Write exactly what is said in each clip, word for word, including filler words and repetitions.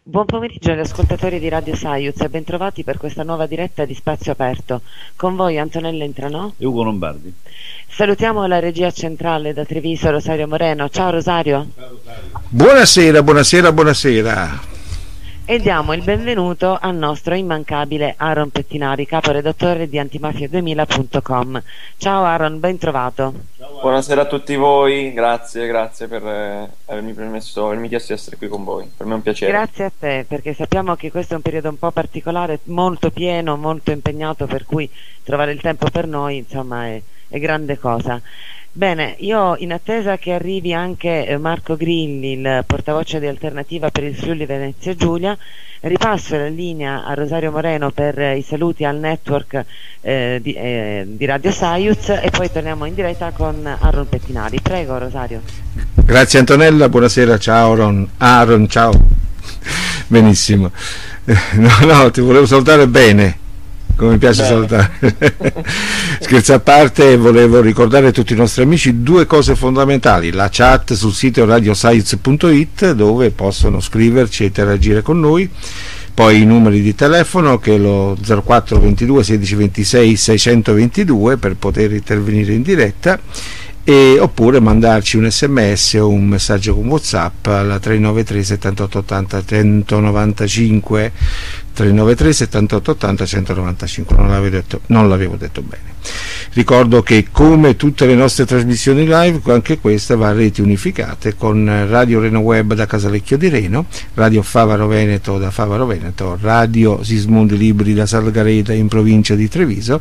Buon pomeriggio agli ascoltatori di Radio Saiuz e bentrovati per questa nuova diretta di Spazio Aperto. Con voi Antonella Intranò e Ugo Lombardi. Salutiamo la regia centrale da Treviso, Rosario Moreno. Ciao Rosario. Ciao Rosario. Buonasera, buonasera, buonasera. E diamo il benvenuto al nostro immancabile Aaron Pettinari, caporedattore di antimafia duemila punto com. Ciao Aaron, ben trovato. Ciao, buonasera a tutti voi, grazie, grazie per eh, avermi permesso, avermi chiesto di essere qui con voi, per me è un piacere. Grazie a te, perché sappiamo che questo è un periodo un po' particolare, molto pieno, molto impegnato, per cui trovare il tempo per noi, insomma, è, è grande cosa. Bene, io in attesa che arrivi anche Marco Grilli, il portavoce di Alternativa per il Friuli Venezia Giulia, ripasso la linea a Rosario Moreno per i saluti al network eh, di, eh, di Radio Saiuz e poi torniamo in diretta con Aaron Pettinari. Prego Rosario. Grazie Antonella, buonasera, ciao Aaron, Aaron ciao. Benissimo. No, no, ti volevo salutare bene. Come mi piace Bene. salutare. Scherzi a parte, volevo ricordare a tutti i nostri amici due cose fondamentali: la chat sul sito radio saiuz punto it, dove possono scriverci e interagire con noi, poi i numeri di telefono che è lo zero quattro ventidue sedici ventisei seicentoventidue per poter intervenire in diretta, e oppure mandarci un sms o un messaggio con WhatsApp alla tre nove tre settantotto ottanta centonovantacinque tre nove tre settantotto ottanta centonovantacinque. Non l'avevo detto, non l'avevo detto bene. Ricordo che come tutte le nostre trasmissioni live, anche questa va a reti unificate con Radio Reno Web da Casalecchio di Reno, Radio Favaro Veneto da Favaro Veneto, Radio Sismondi Libri da Salgareta in provincia di Treviso,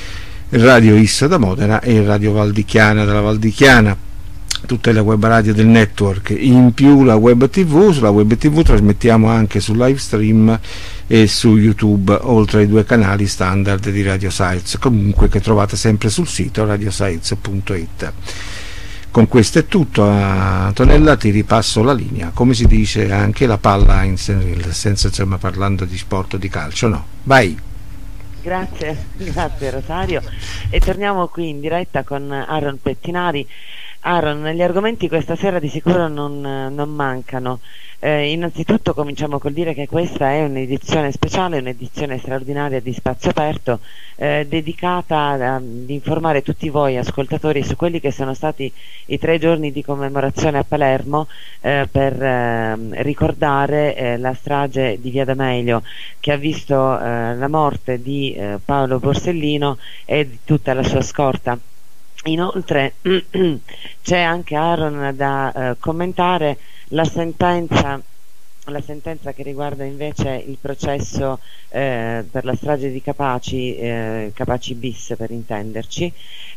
Radio Isso da Modena e Radio Valdichiana dalla Valdichiana, tutte le web radio del network, in più la web tv. Sulla web tv trasmettiamo anche su live stream e su YouTube, oltre ai due canali standard di Radio Saiuz, comunque che trovate sempre sul sito radio saiuz punto it. Con questo è tutto. Antonella, ti ripasso la linea, come si dice anche la palla in senza, insomma, parlando di sport o di calcio, no? Vai. Grazie, grazie Rosario, e torniamo qui in diretta con Aaron Pettinari. Aaron, gli argomenti questa sera di sicuro non, non mancano. Eh, innanzitutto cominciamo col dire che questa è un'edizione speciale, un'edizione straordinaria di Spazio Aperto, eh, dedicata ad informare tutti voi ascoltatori su quelli che sono stati i tre giorni di commemorazione a Palermo eh, per eh, ricordare eh, la strage di Via D'Amelio, che ha visto eh, la morte di eh, Paolo Borsellino e di tutta la sua scorta. Inoltre c'è anche Aaron da eh, commentare la sentenza la sentenza che riguarda invece il processo eh, per la strage di Capaci, eh, Capaci bis per intenderci,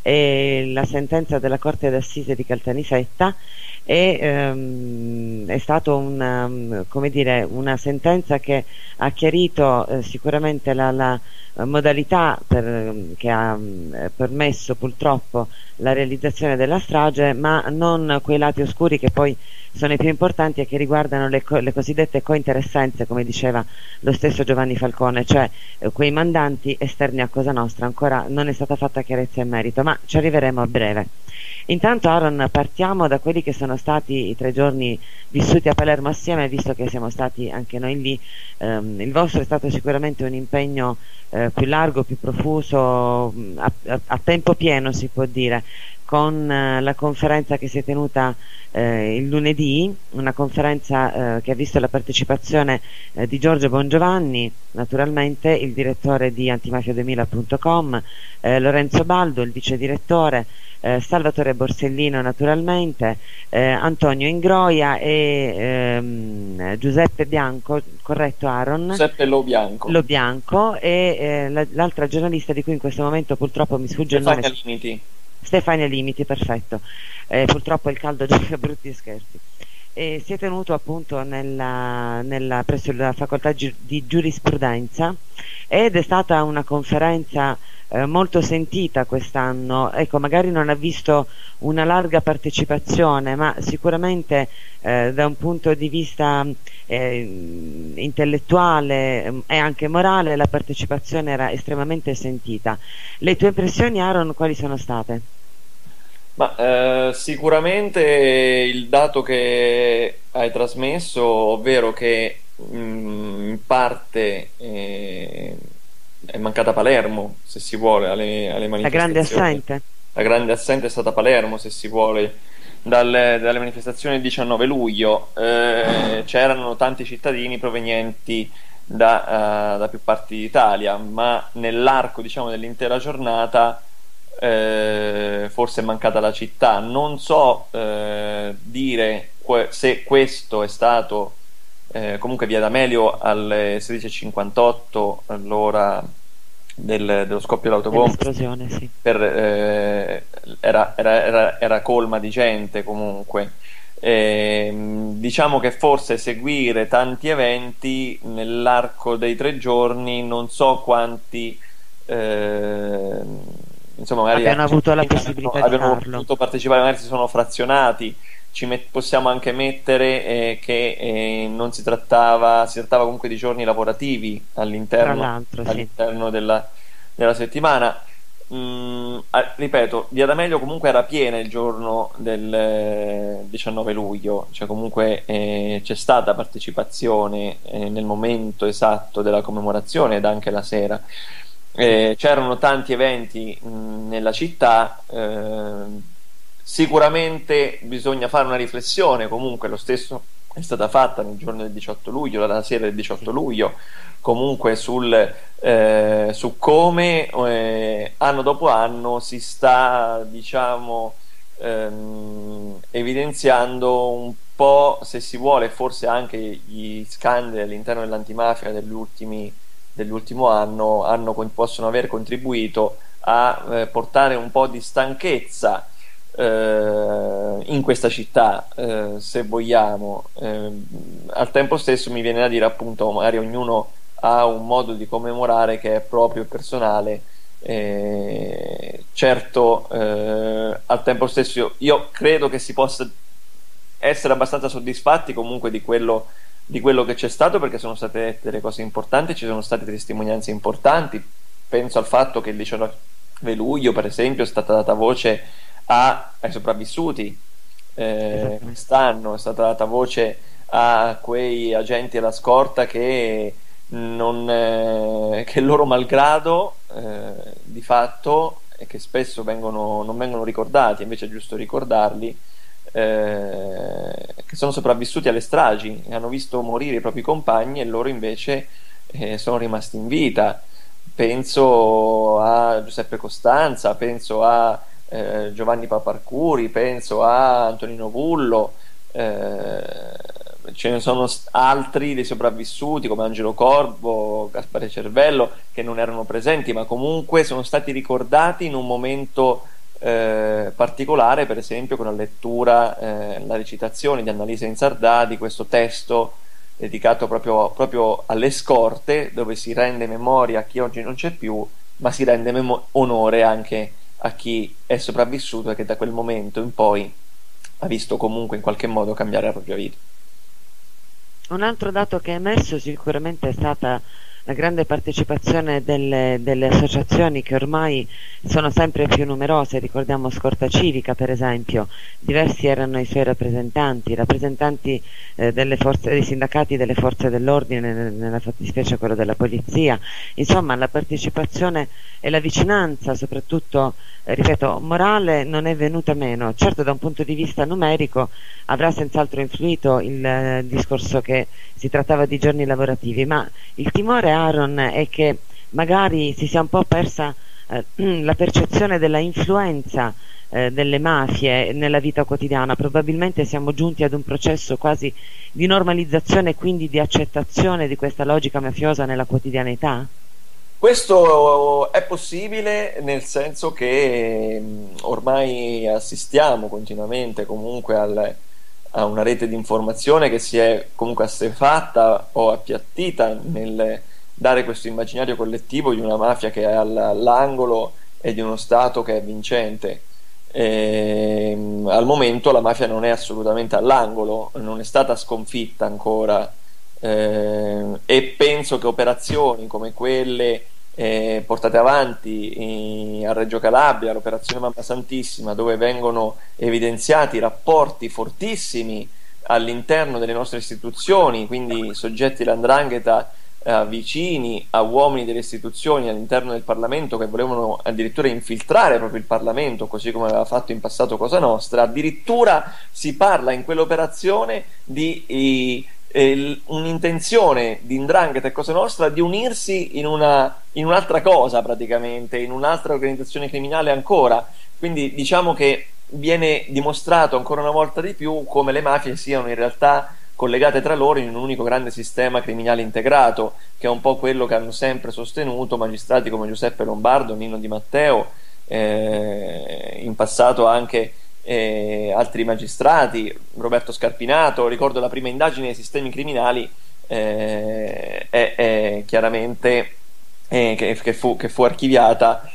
e la sentenza della Corte d'Assise di Caltanissetta è, ehm, è stata una, come dire, una sentenza che ha chiarito eh, sicuramente la, la modalità per, che ha eh, permesso purtroppo la realizzazione della strage, ma non quei lati oscuri che poi sono i più importanti e che riguardano le, co le cosiddette cointeressenze, come diceva lo stesso Giovanni Falcone, cioè eh, quei mandanti esterni a Cosa Nostra. Ancora non è stata fatta chiarezza in merito, ma ci arriveremo a breve. Intanto Aaron, partiamo da quelli che sono stati i tre giorni vissuti a Palermo assieme, visto che siamo stati anche noi lì. Um, il vostro è stato sicuramente un impegno eh, più largo, più profuso, a, a, a tempo pieno si può dire, con eh, la conferenza che si è tenuta eh, il lunedì, una conferenza eh, che ha visto la partecipazione eh, di Giorgio Bongiovanni, naturalmente il direttore di antimafia duemila punto com, eh, Lorenzo Baldo, il vice direttore, eh, Salvatore Borsellino naturalmente, eh, Antonio Ingroia e ehm, Giuseppe Bianco, corretto Aaron? Giuseppe Lo Bianco. Lo Bianco e eh, l'altra giornalista di cui in questo momento purtroppo mi sfugge il nome. Stefania Limiti. Stefania Limiti, perfetto. Eh, purtroppo il caldo gioca brutti scherzi. E si è tenuto appunto nella, nella, presso la facoltà gi di giurisprudenza, ed è stata una conferenza eh, molto sentita quest'anno. Ecco, magari non ha visto una larga partecipazione, ma sicuramente eh, da un punto di vista eh, intellettuale eh, e anche morale la partecipazione era estremamente sentita. Le tue impressioni, Aaron, quali sono state? Ma eh, sicuramente il dato che hai trasmesso, ovvero che mh, in parte eh, è mancata Palermo, se si vuole, alle, alle La grande manifestazioni. assente. La grande assente è stata Palermo, se si vuole, dalle, dalle manifestazioni del diciannove luglio. Eh, c'erano tanti cittadini provenienti da, eh, da più parti d'Italia, ma nell'arco, diciamo, dell'intera giornata eh, forse è mancata la città. Non so eh, dire que- se questo è stato eh, comunque via D'Amelio alle sedici e cinquantotto, all'ora del- dello scoppio dell'autobomba, Dell'esplosione, sì. per, eh, era, era- era- era colma di gente comunque. Ehm, diciamo che forse seguire tanti eventi nell'arco dei tre giorni, non so quanti ehm, insomma magari Abbiano avuto la abbiano, possibilità di abbiano farlo. potuto partecipare, magari si sono frazionati. Ci met- possiamo anche mettere eh, che eh, non si trattava, si trattava comunque di giorni lavorativi Tra all'interno, l'altro, sì. all'interno della, della settimana. Mm, ah, ripeto, Via D'Amelio comunque era piena il giorno del eh, diciannove luglio, cioè comunque eh, c'è stata partecipazione eh, nel momento esatto della commemorazione ed anche la sera. Eh, c'erano tanti eventi mh, nella città. eh, Sicuramente bisogna fare una riflessione, comunque lo stesso è stata fatta nel giorno del diciotto luglio, la sera del diciotto luglio, comunque sul, eh, su come eh, anno dopo anno si sta, diciamo, ehm, evidenziando un po', se si vuole, forse anche gli scandali all'interno dell'antimafia degli ultimi, dell'ultimo anno hanno, possono aver contribuito a eh, portare un po' di stanchezza eh, in questa città, eh, se vogliamo. Eh, al tempo stesso mi viene da dire, appunto, magari ognuno ha un modo di commemorare che è proprio e personale. Eh, certo, eh, al tempo stesso io, io credo che si possa essere abbastanza soddisfatti comunque di quello, di quello che c'è stato, perché sono state dette delle cose importanti, ci sono state testimonianze importanti. Penso al fatto che il diciannove luglio, per esempio, è stata data voce a, ai sopravvissuti. Eh, quest'anno è stata data voce a quei agenti della scorta che non, eh, che loro malgrado eh, di fatto, e che spesso vengono, non vengono ricordati, invece è giusto ricordarli, eh, che sono sopravvissuti alle stragi e hanno visto morire i propri compagni, e loro invece eh, sono rimasti in vita. Penso a Giuseppe Costanza, penso a eh, Giovanni Paparcuri, penso a Antonino Vullo. eh, ce ne sono altri dei sopravvissuti come Angelo Corvo, Gaspare Cervello, che non erano presenti, ma comunque sono stati ricordati in un momento eh, particolare, per esempio con la lettura, eh, la recitazione di Annalisa Insardà di questo testo dedicato proprio, proprio alle scorte, dove si rende memoria a chi oggi non c'è più, ma si rende memo- onore anche a chi è sopravvissuto e che da quel momento in poi ha visto comunque in qualche modo cambiare la propria vita. Un altro dato che è emerso sicuramente è stata la grande partecipazione delle, delle associazioni, che ormai sono sempre più numerose. Ricordiamo Scorta Civica, per esempio, diversi erano i suoi rappresentanti, rappresentanti eh, delle forze, dei sindacati delle forze dell'ordine, nella fattispecie quello della polizia. Insomma, la partecipazione e la vicinanza, soprattutto, eh, ripeto, morale, non è venuta meno. Certo, da un punto di vista numerico avrà senz'altro influito il eh, discorso che si trattava di giorni lavorativi, ma il timore, Aaron, è che magari si sia un po' persa eh, la percezione della influenza eh, delle mafie nella vita quotidiana. Probabilmente siamo giunti ad un processo quasi di normalizzazione e quindi di accettazione di questa logica mafiosa nella quotidianità. Questo è possibile, nel senso che mh, ormai assistiamo continuamente comunque al, a una rete di informazione che si è comunque assefatta o appiattita nel dare questo immaginario collettivo di una mafia che è all'angolo e di uno Stato che è vincente. E, mh, al momento la mafia non è assolutamente all'angolo, non è stata sconfitta ancora, eh, e penso che operazioni come quelle eh, portate avanti in, a Reggio Calabria, l'operazione Mamma Santissima, dove vengono evidenziati rapporti fortissimi all'interno delle nostre istituzioni, quindi soggetti dell''ndrangheta eh, vicini a uomini delle istituzioni all'interno del Parlamento, che volevano addirittura infiltrare proprio il Parlamento, così come aveva fatto in passato Cosa Nostra. Addirittura si parla in quell'operazione di i, eh, un'intenzione di 'ndrangheta e Cosa Nostra di unirsi in, una, in un'altra cosa, praticamente, in un'altra organizzazione criminale ancora. Quindi diciamo che viene dimostrato ancora una volta di più come le mafie siano in realtà collegate tra loro in un unico grande sistema criminale integrato, che è un po' quello che hanno sempre sostenuto magistrati come Giuseppe Lombardo, Nino Di Matteo, eh, in passato anche eh, altri magistrati, Roberto Scarpinato. Ricordo la prima indagine dei sistemi criminali eh, è, è chiaramente eh, che, che, fu, che fu archiviata.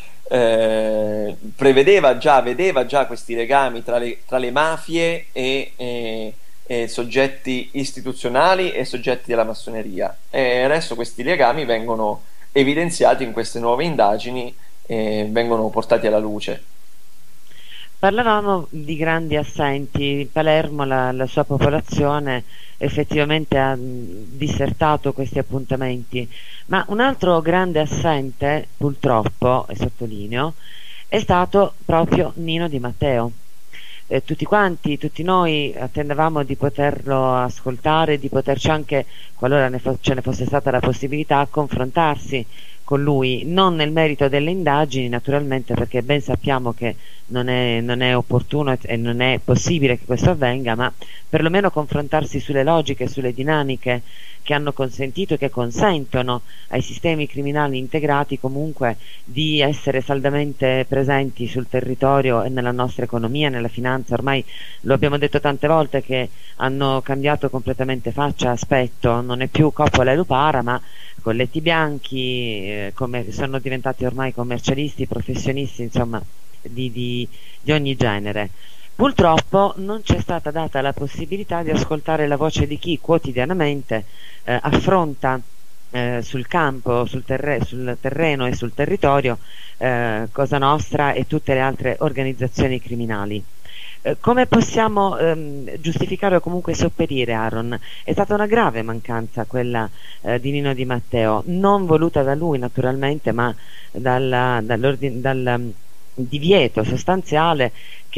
Eh, prevedeva già, vedeva già questi legami tra le, tra le mafie e, e, e soggetti istituzionali e soggetti della massoneria, e adesso questi legami vengono evidenziati in queste nuove indagini e vengono portati alla luce. Parlavamo di grandi assenti. Palermo, la, la sua popolazione effettivamente ha dissertato questi appuntamenti, ma un altro grande assente, purtroppo, e sottolineo, è stato proprio Nino Di Matteo. Eh, tutti quanti, tutti noi attendevamo di poterlo ascoltare, di poterci anche, qualora ne fo- ce ne fosse stata la possibilità, confrontarsi con lui, non nel merito delle indagini naturalmente, perché ben sappiamo che non è, non è opportuno e non è possibile che questo avvenga, ma perlomeno confrontarsi sulle logiche, sulle dinamiche che hanno consentito e che consentono ai sistemi criminali integrati comunque di essere saldamente presenti sul territorio e nella nostra economia, nella finanza. Ormai lo abbiamo detto tante volte che hanno cambiato completamente faccia, aspetto, non è più Coppola e Lupara, ma colletti bianchi, eh, come sono diventati ormai commercialisti, professionisti, insomma, di, di, di ogni genere. Purtroppo non c'è stata data la possibilità di ascoltare la voce di chi quotidianamente eh, affronta eh, sul campo, sul, terre- sul terreno e sul territorio eh, Cosa Nostra e tutte le altre organizzazioni criminali. Eh, come possiamo ehm, giustificare o comunque sopperire, Aaron? È stata una grave mancanza quella eh, di Nino Di Matteo, non voluta da lui naturalmente, ma dalla, dall'ordine, dal divieto sostanziale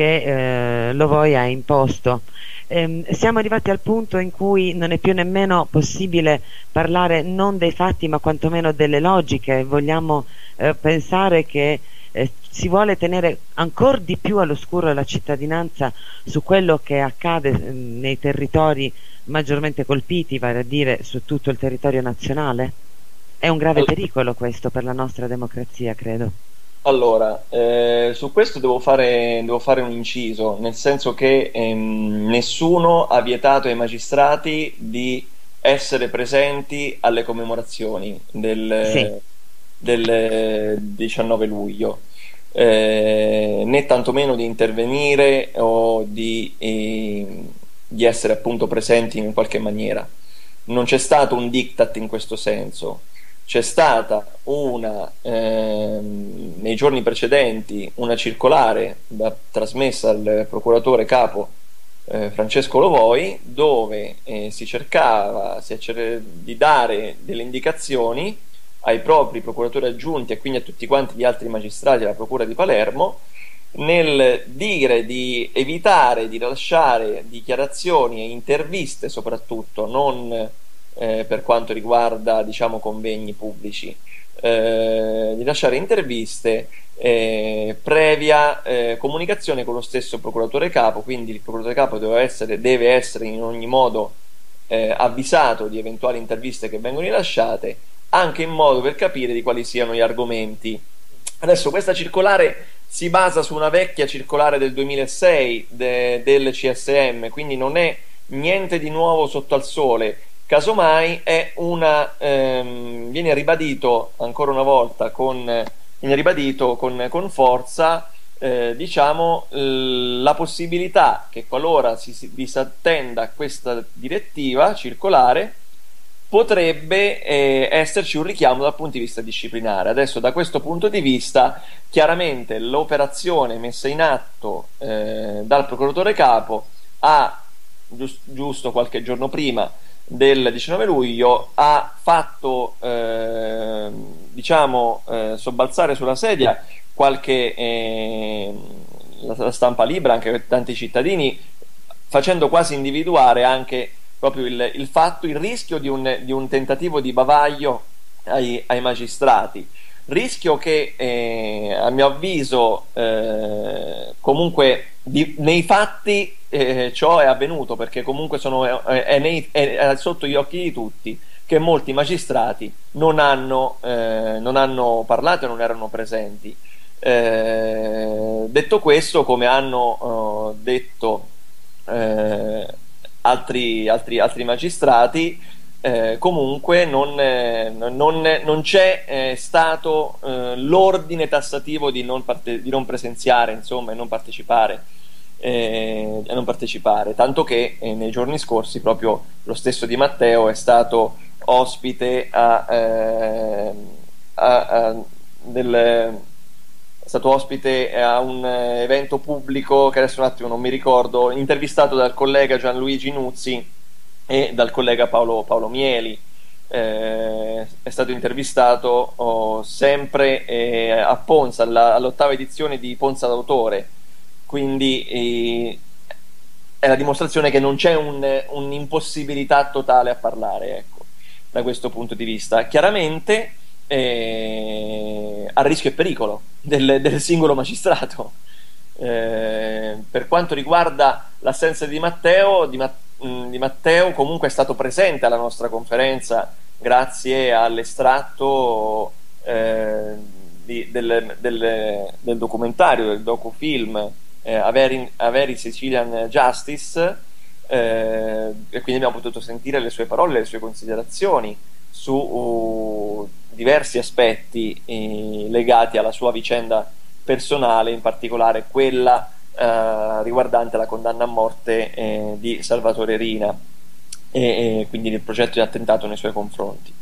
che eh, Lovoi ha imposto. Eh, siamo arrivati al punto in cui non è più nemmeno possibile parlare non dei fatti ma quantomeno delle logiche. Vogliamo eh, pensare che eh, si vuole tenere ancora di più all'oscuro la cittadinanza su quello che accade eh, nei territori maggiormente colpiti, vale a dire su tutto il territorio nazionale. È un grave pericolo questo per la nostra democrazia, credo. Allora, eh, su questo devo fare, devo fare un inciso, nel senso che ehm, nessuno ha vietato ai magistrati di essere presenti alle commemorazioni del, Sì. del diciannove luglio, eh, né tantomeno di intervenire o di, eh, di essere appunto presenti in qualche maniera. Non c'è stato un diktat in questo senso. C'è stata una ehm, nei giorni precedenti una circolare da, trasmessa al procuratore capo eh, Francesco Lovoi, dove eh, si cercava si cer- di dare delle indicazioni ai propri procuratori aggiunti e quindi a tutti quanti gli altri magistrati della procura di Palermo, nel dire di evitare di rilasciare dichiarazioni e interviste, soprattutto non Eh, per quanto riguarda, diciamo, convegni pubblici, eh, di lasciare interviste eh, previa eh, comunicazione con lo stesso procuratore capo. Quindi il procuratore capo deve essere, deve essere in ogni modo eh, avvisato di eventuali interviste che vengono rilasciate, anche in modo per capire di quali siano gli argomenti. Adesso questa circolare si basa su una vecchia circolare del duemilasei de, del C S M, quindi non è niente di nuovo sotto al sole. Casomai è una ehm, viene ribadito ancora una volta con viene ribadito con, con forza eh, diciamo l- la possibilità che, qualora si, si disattenda a questa direttiva circolare, potrebbe eh, esserci un richiamo dal punto di vista disciplinare. Adesso, da questo punto di vista, chiaramente l'operazione messa in atto eh, dal procuratore capo ha giust- giusto qualche giorno prima del diciannove luglio, ha fatto eh, diciamo eh, sobbalzare sulla sedia qualche eh, la, la stampa libera, anche tanti cittadini, facendo quasi individuare anche proprio il, il fatto, il rischio di un, di un tentativo di bavaglio ai, ai magistrati. Rischio che eh, a mio avviso eh, comunque di, nei fatti eh, ciò è avvenuto, perché comunque sono, è, è, nei, è, è sotto gli occhi di tutti che molti magistrati non hanno, eh, non hanno parlato e non erano presenti. Eh, detto questo, come hanno eh, detto eh, altri, altri, altri magistrati, Eh, comunque non, eh, non, non c'è eh, stato eh, l'ordine tassativo di non, parte- di non presenziare, insomma, e non partecipare, eh, e non partecipare, tanto che eh, nei giorni scorsi proprio lo stesso Di Matteo è stato ospite a, eh, a, a del, è stato ospite a un evento pubblico che adesso un attimo non mi ricordo, intervistato dal collega Gianluigi Nuzzi e dal collega Paolo, Paolo Mieli. Eh, è stato intervistato oh, sempre eh, a Ponza, alla, all'ottava edizione di Ponza d'autore, quindi eh, è la dimostrazione che non c'è un, un'impossibilità totale a parlare, ecco, da questo punto di vista. Chiaramente eh, a rischio e pericolo del, del singolo magistrato. Eh, per quanto riguarda l'assenza di Matteo, di Matteo Di Matteo comunque è stato presente alla nostra conferenza grazie all'estratto eh, di, del, del, del documentario, del docufilm eh, A Very, A Very Sicilian Justice, eh, e quindi abbiamo potuto sentire le sue parole, le sue considerazioni su uh, diversi aspetti eh, legati alla sua vicenda personale, in particolare quella Uh, riguardante la condanna a morte eh, di Salvatore Rina e, e quindi il progetto di attentato nei suoi confronti.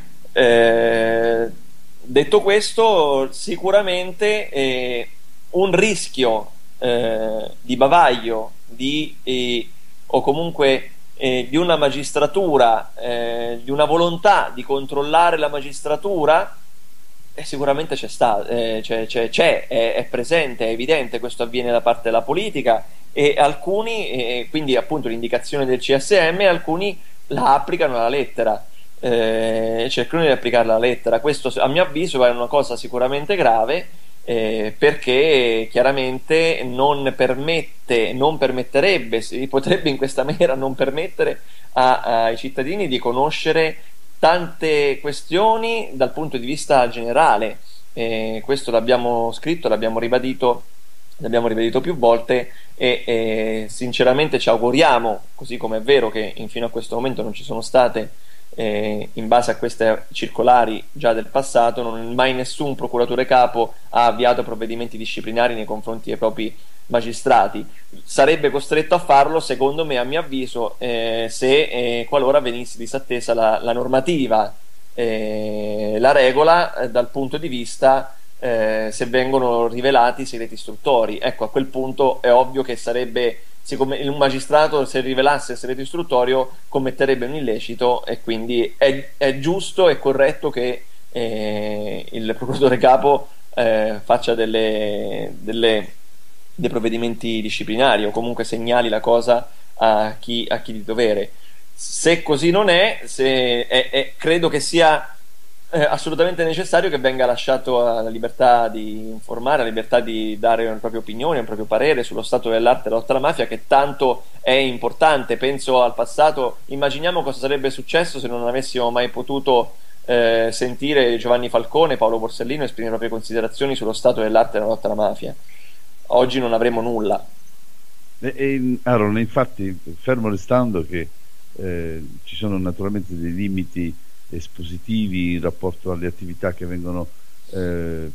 Eh, detto questo, sicuramente eh, un rischio eh, di bavaglio di, eh, o comunque eh, di una magistratura, eh, di una volontà di controllare la magistratura, Eh, sicuramente c'è, sta, eh, c'è, c'è, c'è è, è presente, è evidente. Questo avviene da parte della politica e alcuni, eh, quindi appunto l'indicazione del C S M, alcuni la applicano alla lettera, eh, cercano di applicarla alla lettera. Questo a mio avviso è una cosa sicuramente grave, eh, perché chiaramente non permette, non permetterebbe, si potrebbe in questa maniera non permettere a, ai cittadini di conoscere tante questioni dal punto di vista generale. Eh, questo l'abbiamo scritto, l'abbiamo ribadito, l'abbiamo ribadito più volte e eh, sinceramente ci auguriamo, così come è vero che fino a questo momento non ci sono state, eh, in base a queste circolari già del passato, non mai nessun procuratore capo ha avviato provvedimenti disciplinari nei confronti dei propri magistrati. Sarebbe costretto a farlo, secondo me, a mio avviso, eh, se eh, qualora venisse disattesa la, la normativa, eh, la regola eh, dal punto di vista eh, se vengono rivelati segreti istruttori. Ecco, a quel punto è ovvio che sarebbe, siccome un magistrato, se rivelasse il segreto istruttorio, commetterebbe un illecito, e quindi è, è giusto e corretto che eh, il procuratore capo eh, faccia delle, delle dei provvedimenti disciplinari o comunque segnali la cosa a chi, a chi di dovere. Se così non è, se è, è credo che sia eh, assolutamente necessario che venga lasciato la libertà di informare, la libertà di dare una propria opinione, un proprio parere sullo stato dell'arte e lotta alla mafia, che tanto è importante. Penso al passato, immaginiamo cosa sarebbe successo se non avessimo mai potuto eh, sentire Giovanni Falcone, Paolo Borsellino esprimere le proprie considerazioni sullo stato dell'arte e la lotta alla mafia. Oggi non avremo nulla. E, e, Aaron, infatti, fermo restando che eh, ci sono naturalmente dei limiti espositivi in rapporto alle attività che vengono eh,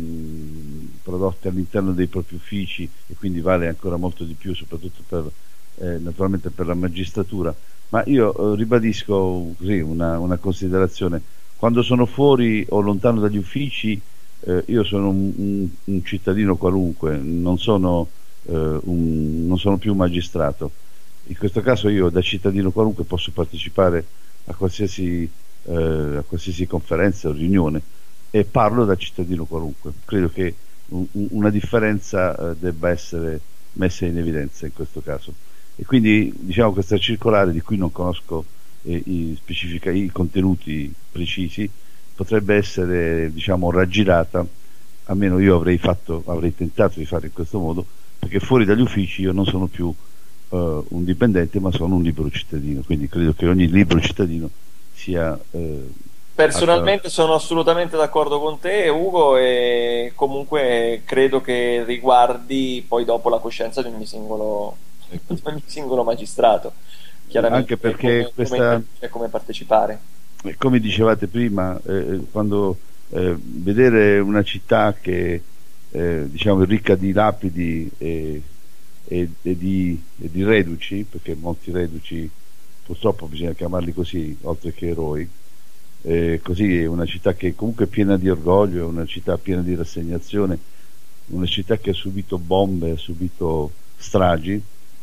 mh, prodotte all'interno dei propri uffici, e quindi vale ancora molto di più, soprattutto per eh, naturalmente per la magistratura, ma io eh, ribadisco così una, una considerazione: quando sono fuori o lontano dagli uffici, Eh, io sono un, un, un cittadino qualunque, non sono, eh, un, non sono più un magistrato, In questo caso io da cittadino qualunque posso partecipare a qualsiasi, eh, a qualsiasi conferenza o riunione e parlo da cittadino qualunque. Credo che un, una differenza eh, debba essere messa in evidenza in questo caso. E quindi diciamo questa circolare, di cui non conosco eh, i, specifica, i contenuti precisi, potrebbe essere diciamo raggirata, almeno io avrei fatto, avrei tentato di fare in questo modo, perché fuori dagli uffici io non sono più uh, un dipendente, ma sono un libero cittadino, quindi credo che ogni libero cittadino sia eh, personalmente sono assolutamente d'accordo con te, Ugo, e comunque credo che riguardi poi dopo la coscienza di ogni singolo, di ogni singolo magistrato, chiaramente, anche perché come, questa, come, come partecipare. Come dicevate prima, eh, quando eh, vedere una città che eh, diciamo è ricca di lapidi e, e, e, di, e di reduci, perché molti reduci purtroppo bisogna chiamarli così oltre che eroi, eh, così è una città che comunque è piena di orgoglio, è una città piena di rassegnazione, una città che ha subito bombe, ha subito stragi.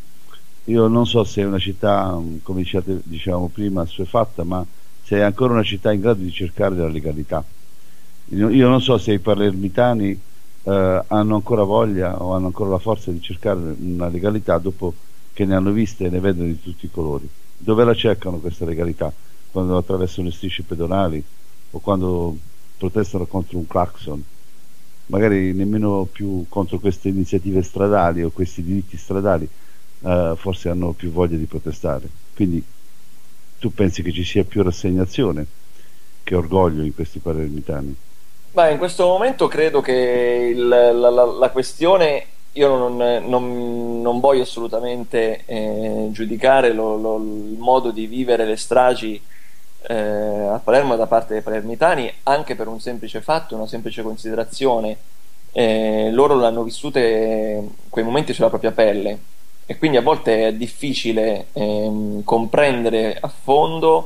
Io non so se è una città, come dicevate, dicevamo prima, assuefatta, ma se è ancora una città in grado di cercare la legalità. Io non so se i palermitani eh, hanno ancora voglia o hanno ancora la forza di cercare una legalità dopo che ne hanno viste e ne vedono di tutti i colori. Dove la cercano questa legalità? Quando attraversano le strisce pedonali o quando protestano contro un clacson, magari nemmeno più contro queste iniziative stradali o questi diritti stradali eh, forse hanno più voglia di protestare. Quindi tu pensi che ci sia più rassegnazione che orgoglio in questi palermitani? Beh, in questo momento credo che il, la, la, la questione, io non, non, non voglio assolutamente eh, giudicare lo, lo, il modo di vivere le stragi eh, a Palermo da parte dei palermitani, anche per un semplice fatto, una semplice considerazione. Eh, loro l'hanno vissute quei momenti sulla propria pelle, e quindi a volte è difficile ehm, comprendere a fondo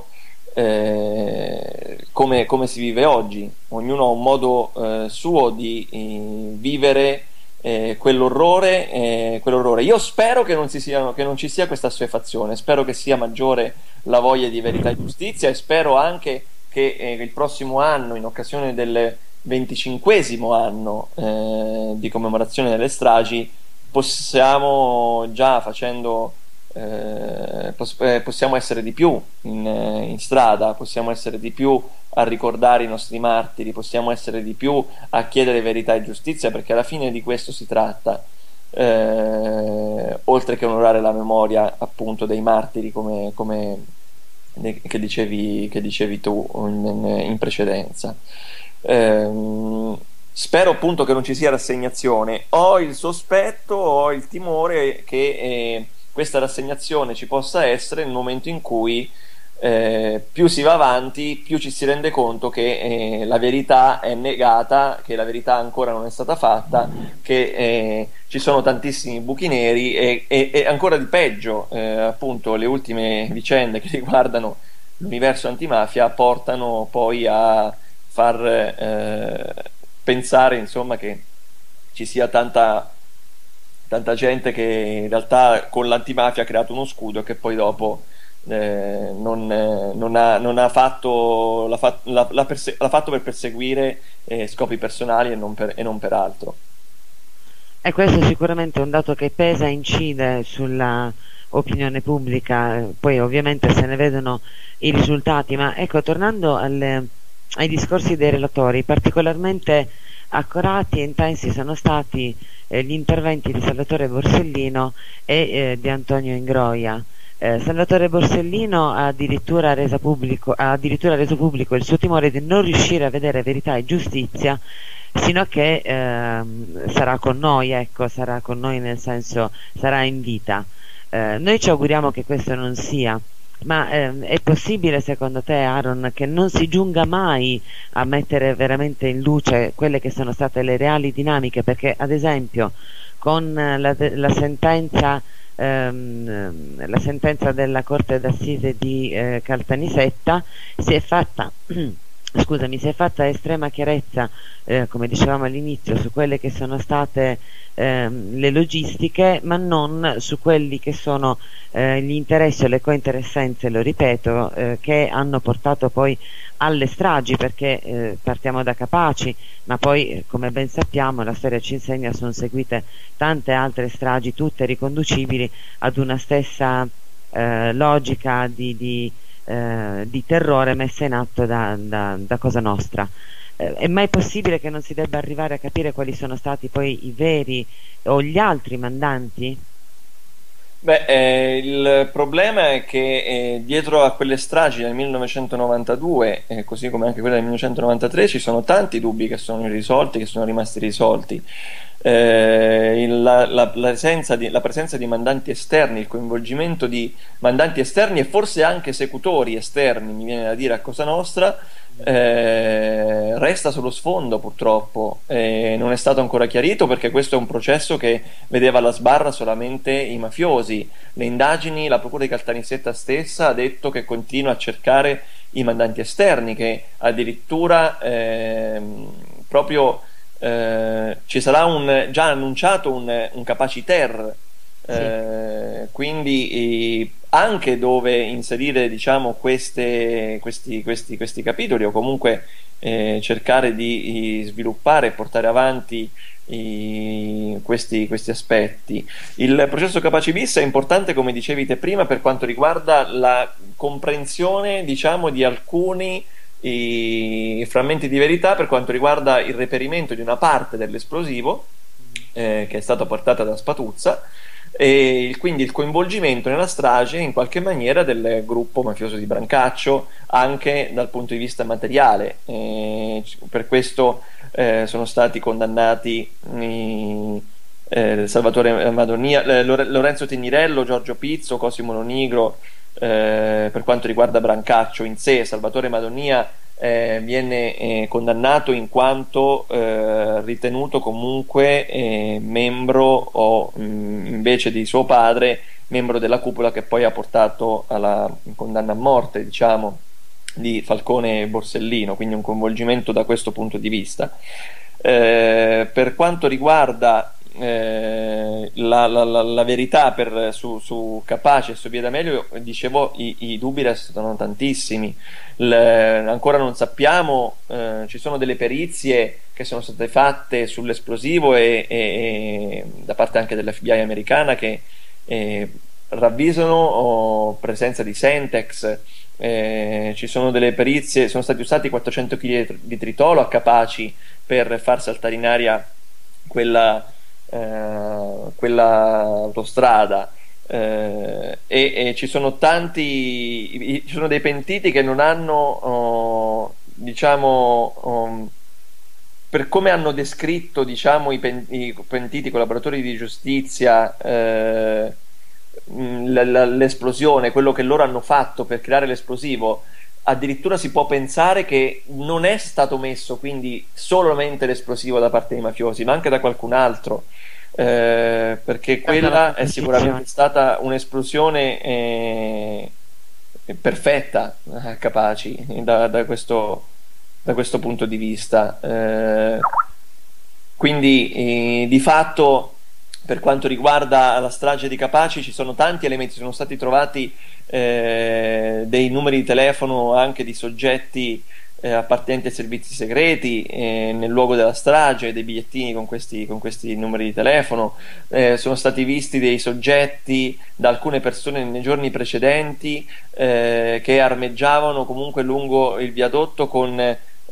eh, come, come si vive oggi. Ognuno ha un modo eh, suo di eh, vivere eh, quell'orrore, eh, quell'orrore. Io spero che non, si sia, che non ci sia questa assuefazione, spero che sia maggiore la voglia di verità e giustizia, e spero anche che eh, il prossimo anno, in occasione del venticinquesimo anno eh, di commemorazione delle stragi, possiamo già facendo eh, poss- eh, possiamo essere di più in, eh, in strada, possiamo essere di più a ricordare i nostri martiri, possiamo essere di più a chiedere verità e giustizia, perché alla fine di questo si tratta, eh, oltre che onorare la memoria appunto dei martiri, come, come de- che, dicevi, che dicevi tu in, in precedenza. ehm Spero appunto che non ci sia rassegnazione. Ho il sospetto, ho il timore che eh, questa rassegnazione ci possa essere nel momento in cui eh, più si va avanti, più ci si rende conto che eh, la verità è negata, che la verità ancora non è stata fatta, che eh, ci sono tantissimi buchi neri e, e, e ancora di peggio, eh, appunto le ultime vicende che riguardano l'universo antimafia portano poi a far eh, pensare insomma che ci sia tanta tanta gente che in realtà con l'antimafia ha creato uno scudo, che poi dopo eh, non, eh, non, ha, non ha fatto l'ha, fa, l'ha, l'ha, perse- l'ha fatto per perseguire eh, scopi personali e non per, e non per altro. E questo è sicuramente un dato che pesa e incide sulla opinione pubblica, poi ovviamente se ne vedono i risultati. Ma ecco, tornando alle ai discorsi dei relatori, particolarmente accorati e intensi sono stati eh, gli interventi di Salvatore Borsellino e eh, di Antonio Ingroia. Eh, Salvatore Borsellino ha addirittura, reso pubblico, ha addirittura reso pubblico il suo timore di non riuscire a vedere verità e giustizia, sino a che eh, sarà con noi, ecco, sarà con noi nel senso sarà in vita. Eh, noi ci auguriamo che questo non sia. Ma eh, è possibile secondo te, Aaron, che non si giunga mai a mettere veramente in luce quelle che sono state le reali dinamiche? Perché ad esempio con la, la sentenza ehm, la sentenza della Corte d'Assise di eh, Caltanissetta si è fatta scusami, si è fatta estrema chiarezza, eh, come dicevamo all'inizio, su quelle che sono state ehm, le logistiche, ma non su quelli che sono eh, gli interessi o le cointeressenze, lo ripeto, eh, che hanno portato poi alle stragi, perché eh, partiamo da Capaci, ma poi, eh, come ben sappiamo, la storia ci insegna, sono seguite tante altre stragi, tutte riconducibili ad una stessa eh, logica di, di Eh, di terrore messa in atto da, da, da Cosa Nostra. Eh, è mai possibile che non si debba arrivare a capire quali sono stati poi i veri o gli altri mandanti? Beh, eh, il problema è che eh, dietro a quelle stragi del millenovecentonovantadue, eh, così come anche quelle del millenovecentonovantatré, ci sono tanti dubbi che sono irrisolti, che sono rimasti risolti. Eh, il- la, la- la presenza di, la presenza di mandanti esterni, il coinvolgimento di mandanti esterni e forse anche esecutori esterni, mi viene da dire, a Cosa Nostra, eh, resta sullo sfondo purtroppo. Eh, non è stato ancora chiarito perché questo è un processo che vedeva alla sbarra solamente i mafiosi. Le indagini, la procura di Caltanissetta stessa ha detto che continua a cercare i mandanti esterni, che addirittura ehm, proprio eh, ci sarà un, già annunciato un, un Capaciter, Sì. eh, quindi eh, anche dove inserire, diciamo, queste, questi, questi, questi capitoli, o comunque eh, cercare di, di sviluppare e portare avanti i- questi, questi aspetti. Il processo Capaci bis è importante, come dicevi te prima, per quanto riguarda la comprensione, diciamo, di alcuni i frammenti di verità per quanto riguarda il reperimento di una parte dell'esplosivo eh, che è stata portata da Spatuzza, e il- quindi il coinvolgimento nella strage in qualche maniera del gruppo mafioso di Brancaccio anche dal punto di vista materiale. Eh, per questo eh, sono stati condannati i- eh, Salvatore Madonia, eh, Lore- Lorenzo Tignirello, Giorgio Pizzo, Cosimo Lonigro. Eh, per quanto riguarda Brancaccio in sé, Salvatore Madonia eh, viene eh, condannato in quanto eh, ritenuto comunque eh, membro, o mh, invece di suo padre, membro della cupola che poi ha portato alla condanna a morte, diciamo, di Falcone e Borsellino, quindi un coinvolgimento da questo punto di vista. Eh, per quanto riguarda eh, la, la- la- la verità per- su, su Capace e su Via D'Amelio, dicevo, i, i dubbi restano tantissimi. Il- ancora non sappiamo, eh, ci sono delle perizie che sono state fatte sull'esplosivo e, e- e da parte anche dell'F B I americana che eh, ravvisano oh, presenza di Sentex. Eh, ci sono delle perizie, sono stati usati quattrocento chili di tritolo a Capaci per far saltare in aria quella, eh, quella autostrada. Eh, e, e ci sono tanti, i- ci sono dei pentiti che non hanno, oh, diciamo, oh, per come hanno descritto, diciamo, i, pen- i pentiti collaboratori di giustizia, eh, mh, la- la- l'esplosione, quello che loro hanno fatto per creare l'esplosivo, addirittura si può pensare che non è stato messo quindi solamente l'esplosivo da parte dei mafiosi, ma anche da qualcun altro. Eh, perché quella è sicuramente stata un'esplosione eh, perfetta, eh, Capaci, da, da questo, da questo punto di vista. Eh, quindi eh, di fatto, per quanto riguarda la strage di Capaci, ci sono tanti elementi, sono stati trovati eh, dei numeri di telefono anche di soggetti eh, appartenenti ai servizi segreti eh, nel luogo della strage, dei bigliettini con questi, con questi numeri di telefono. Eh, sono stati visti dei soggetti da alcune persone nei giorni precedenti eh, che armeggiavano comunque lungo il viadotto con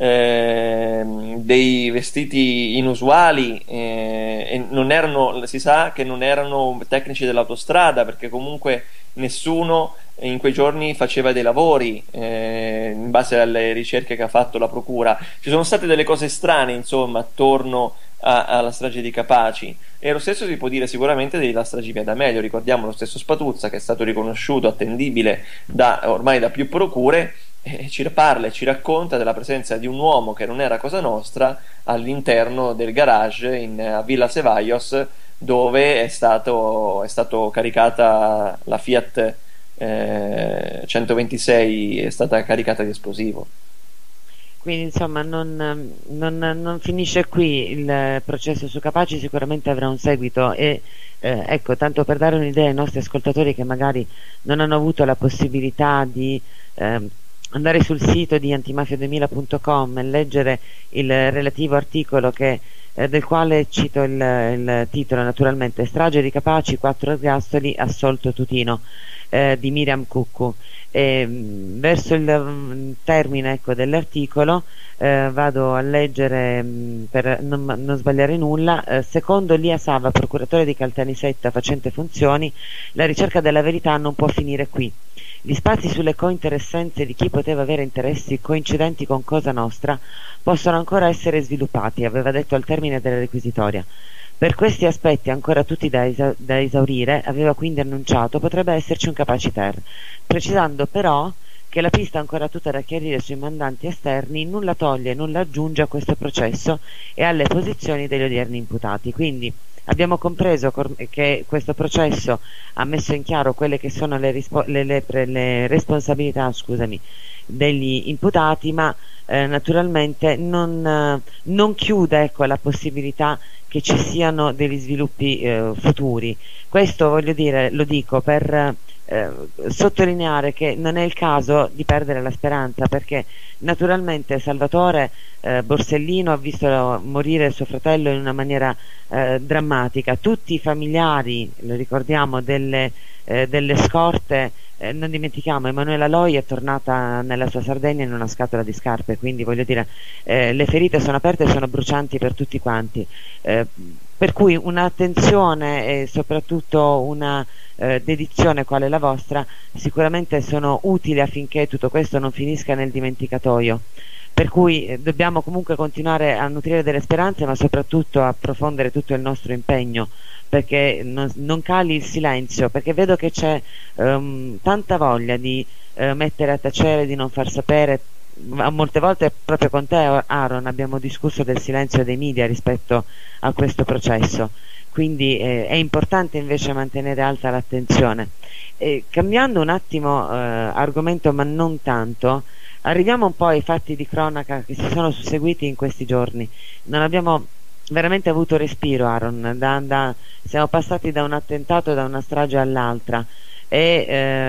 ehm, dei vestiti inusuali eh, e non erano, si sa che non erano tecnici dell'autostrada, perché comunque nessuno in quei giorni faceva dei lavori eh, in base alle ricerche che ha fatto la procura. Ci sono state delle cose strane, insomma, attorno a- alla strage di Capaci, e lo stesso si può dire sicuramente della strage di Via D'Amelio. Ricordiamo lo stesso Spatuzza, che è stato riconosciuto attendibile da, ormai da più procure, e ci parla e ci racconta della presenza di un uomo che non era Cosa Nostra all'interno del garage in, a Villa Cevallos, dove è stato, è stato caricata la Fiat eh, centoventisei, è stata caricata di esplosivo. quindi insomma non, non, non finisce qui il processo su Capaci, sicuramente avrà un seguito e eh, ecco, tanto per dare un'idea ai nostri ascoltatori che magari non hanno avuto la possibilità di eh, andare sul sito di antimafia duemila punto com e leggere il relativo articolo che, eh, del quale cito il, il titolo naturalmente: Strage di Capaci, quattro ergastoli, assolto Tutino, eh, di Miriam Cuccu. E, verso il um, termine, ecco, dell'articolo eh, vado a leggere mh, per non, non sbagliare nulla. Eh, secondo Lia Sava, procuratore di Caltanissetta facente funzioni, la ricerca della verità non può finire qui. Gli spazi sulle cointeressenze di chi poteva avere interessi coincidenti con Cosa Nostra possono ancora essere sviluppati, aveva detto al termine della requisitoria. Per questi aspetti ancora tutti da, esa- da esaurire, aveva quindi annunciato, potrebbe esserci un capaciter, precisando però che la pista ancora tutta da chiarire sui mandanti esterni nulla toglie e nulla aggiunge a questo processo e alle posizioni degli odierni imputati. Quindi abbiamo compreso cor- che questo processo ha messo in chiaro quelle che sono le, rispo- le, le, pre- le responsabilità, scusami, degli imputati, ma eh, naturalmente non, eh, non chiude, ecco, la possibilità che ci siano degli sviluppi eh, futuri. Questo, voglio dire, lo dico per eh, sottolineare che non è il caso di perdere la speranza, perché naturalmente Salvatore eh, Borsellino ha visto morire suo fratello in una maniera eh, drammatica. Tutti i familiari, lo ricordiamo, delle, eh, delle scorte, eh, non dimentichiamo, Emanuela Loi è tornata nella sua Sardegna in una scatola di scarpe, quindi voglio dire, eh, le ferite sono aperte e sono brucianti per tutti quanti, eh, per cui un'attenzione e soprattutto una eh, dedizione quale la vostra sicuramente sono utili affinché tutto questo non finisca nel dimenticatoio. Per cui eh, dobbiamo comunque continuare a nutrire delle speranze, ma soprattutto a approfondire tutto il nostro impegno, perché non, non cali il silenzio, perché vedo che c'è um, tanta voglia di uh, mettere a tacere, di non far sapere. Molte volte proprio con te, Aaron, abbiamo discusso del silenzio dei media rispetto a questo processo, quindi eh, è importante invece mantenere alta l'attenzione. E, cambiando un attimo eh, argomento, ma non tanto, arriviamo un po' ai fatti di cronaca che si sono susseguiti in questi giorni. Non abbiamo veramente avuto respiro, Aaron, da, da, siamo passati da un attentato, da una strage all'altra, e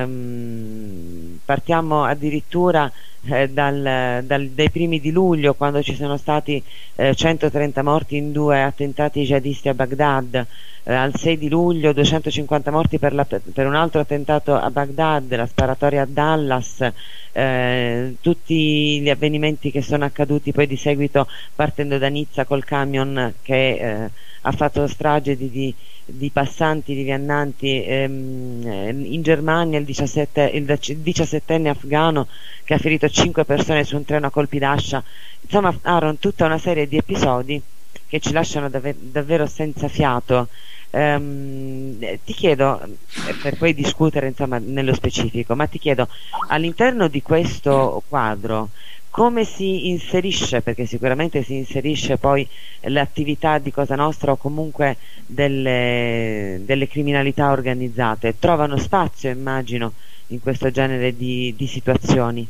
ehm, partiamo addirittura eh, dal, dal, dai primi di luglio, quando ci sono stati eh, centotrenta morti in due attentati jihadisti a Baghdad, eh, al sei di luglio duecentocinquanta morti per, la, per un altro attentato a Baghdad, la sparatoria a Dallas, eh, tutti gli avvenimenti che sono accaduti poi di seguito partendo da Nizza col camion che eh, ha fatto strage di, di di passanti, di viandanti, ehm, in Germania il, diciassette, il diciassettenne afghano che ha ferito cinque persone su un treno a colpi d'ascia. Insomma, Aaron, tutta una serie di episodi che ci lasciano davvero, davvero senza fiato. Ehm, ti chiedo, per poi discutere insomma nello specifico, ma ti chiedo, all'interno di questo quadro come si inserisce, perché sicuramente si inserisce poi l'attività di Cosa Nostra o comunque delle, delle criminalità organizzate? Trovano spazio, immagino, in questo genere di, di situazioni?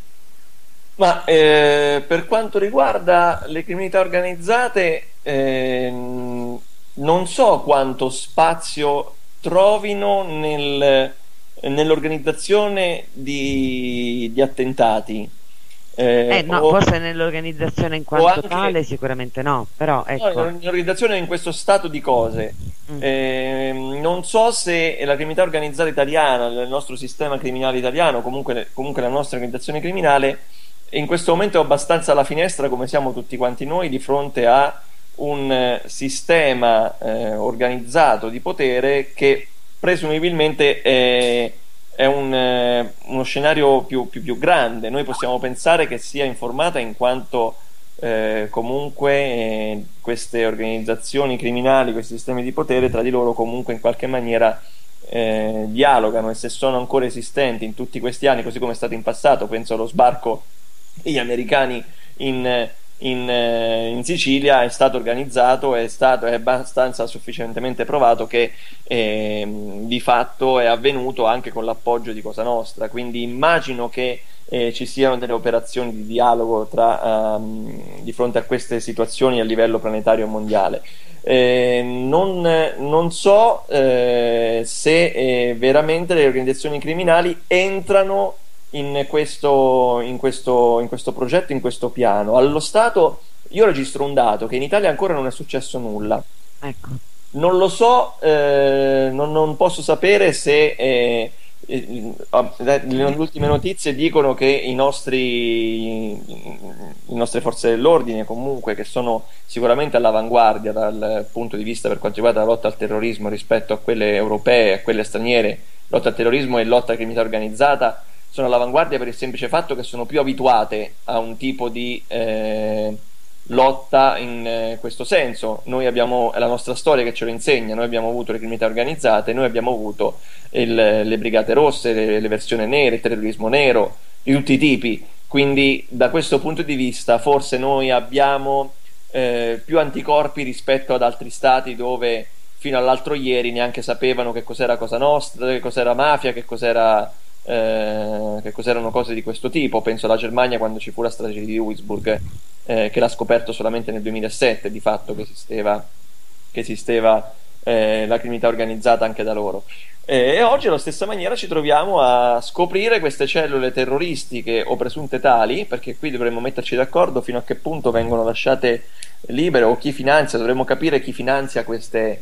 Ma eh, per quanto riguarda le criminalità organizzate, eh, non so quanto spazio trovino nel, nell'organizzazione di, di attentati. Eh, eh no, o, forse nell'organizzazione in quanto anche, tale sicuramente no, però ecco. No, nell'organizzazione in questo stato di cose. Mm. Eh, non so se la criminalità organizzata italiana, il nostro sistema criminale italiano, comunque, comunque la nostra organizzazione criminale, in questo momento è abbastanza alla finestra, come siamo tutti quanti noi, di fronte a un eh, sistema eh, organizzato di potere che presumibilmente è è un, eh, uno scenario più, più, più grande. Noi possiamo pensare che sia informata in quanto eh, comunque eh, queste organizzazioni criminali, questi sistemi di potere tra di loro comunque in qualche maniera eh, dialogano, e se sono ancora esistenti in tutti questi anni, così come è stato in passato, penso allo sbarco degli americani in, in, eh, in Sicilia è stato organizzato, è stato è abbastanza sufficientemente provato che eh, di fatto è avvenuto anche con l'appoggio di Cosa Nostra, quindi immagino che eh, ci siano delle operazioni di dialogo tra, um, di fronte a queste situazioni a livello planetario mondiale. Eh, non, non so eh, se eh, veramente le organizzazioni criminali entrano in questo, in, questo, in questo progetto, in questo piano. Allo stato io registro un dato, che in Italia ancora non è successo nulla. Ecco. Non lo so, eh, non, non posso sapere se eh, eh, le ultime notizie dicono che i nostri, le nostre forze dell'ordine, comunque, che sono sicuramente all'avanguardia dal punto di vista per quanto riguarda la lotta al terrorismo rispetto a quelle europee e a quelle straniere, lotta al terrorismo e lotta alla criminalità organizzata, sono all'avanguardia per il semplice fatto che sono più abituate a un tipo di eh, lotta in eh, questo senso. Noi abbiamo, è la nostra storia che ce lo insegna, noi abbiamo avuto le criminalità organizzate, noi abbiamo avuto il, le brigate rosse, le, le versioni nere, il terrorismo nero di tutti i tipi, quindi da questo punto di vista forse noi abbiamo eh, più anticorpi rispetto ad altri stati dove fino all'altro ieri neanche sapevano che cos'era Cosa Nostra, che cos'era mafia, che cos'era Eh, che cos'erano cose di questo tipo. Penso alla Germania, quando ci fu la strage di Duisburg, eh, che l'ha scoperto solamente nel duemilasette di fatto che esisteva, che esisteva eh, la criminalità organizzata anche da loro, eh, e oggi alla stessa maniera ci troviamo a scoprire queste cellule terroristiche o presunte tali, perché qui dovremmo metterci d'accordo fino a che punto vengono lasciate libere o chi finanzia, dovremmo capire chi finanzia queste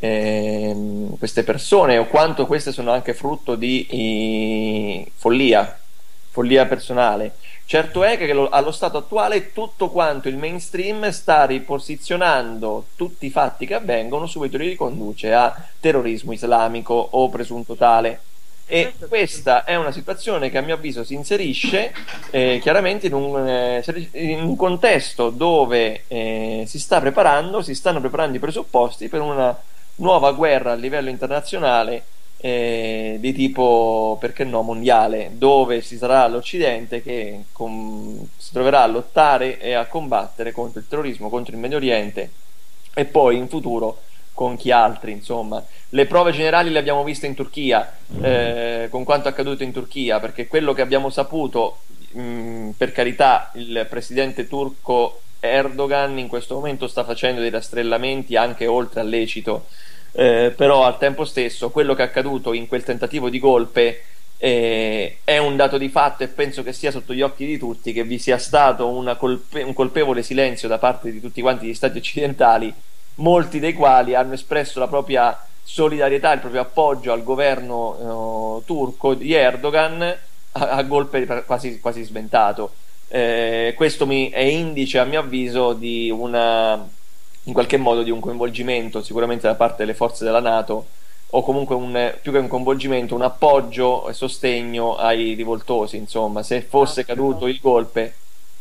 Eh, queste persone o quanto queste sono anche frutto di i, follia follia personale. Certo è che lo, allo stato attuale tutto quanto il mainstream sta riposizionando tutti i fatti che avvengono su cui li riconduce a terrorismo islamico o presunto tale, e questa è una situazione che a mio avviso si inserisce eh, chiaramente in un, eh, in un contesto dove eh, si sta preparando si stanno preparando i presupposti per una nuova guerra a livello internazionale eh, di tipo, perché no, mondiale, dove ci sarà l'Occidente che com- si troverà a lottare e a combattere contro il terrorismo, contro il Medio Oriente e poi in futuro con chi altri. Insomma, le prove generali le abbiamo viste in Turchia, eh, con quanto accaduto in Turchia, perché quello che abbiamo saputo, mh, per carità, il presidente turco Erdogan in questo momento sta facendo dei rastrellamenti anche oltre al lecito, eh, però al tempo stesso quello che è accaduto in quel tentativo di golpe eh, è un dato di fatto, e penso che sia sotto gli occhi di tutti che vi sia stato una colpe- un colpevole silenzio da parte di tutti quanti gli stati occidentali, molti dei quali hanno espresso la propria solidarietà, il proprio appoggio al governo eh, turco di Erdogan a, a golpe quasi, quasi sventato. Eh, questo mi è indice, a mio avviso, di una, in qualche modo, di un coinvolgimento sicuramente da parte delle forze della NATO, o comunque un, più che un coinvolgimento, un appoggio e sostegno ai rivoltosi. Insomma, se fosse caduto il golpe.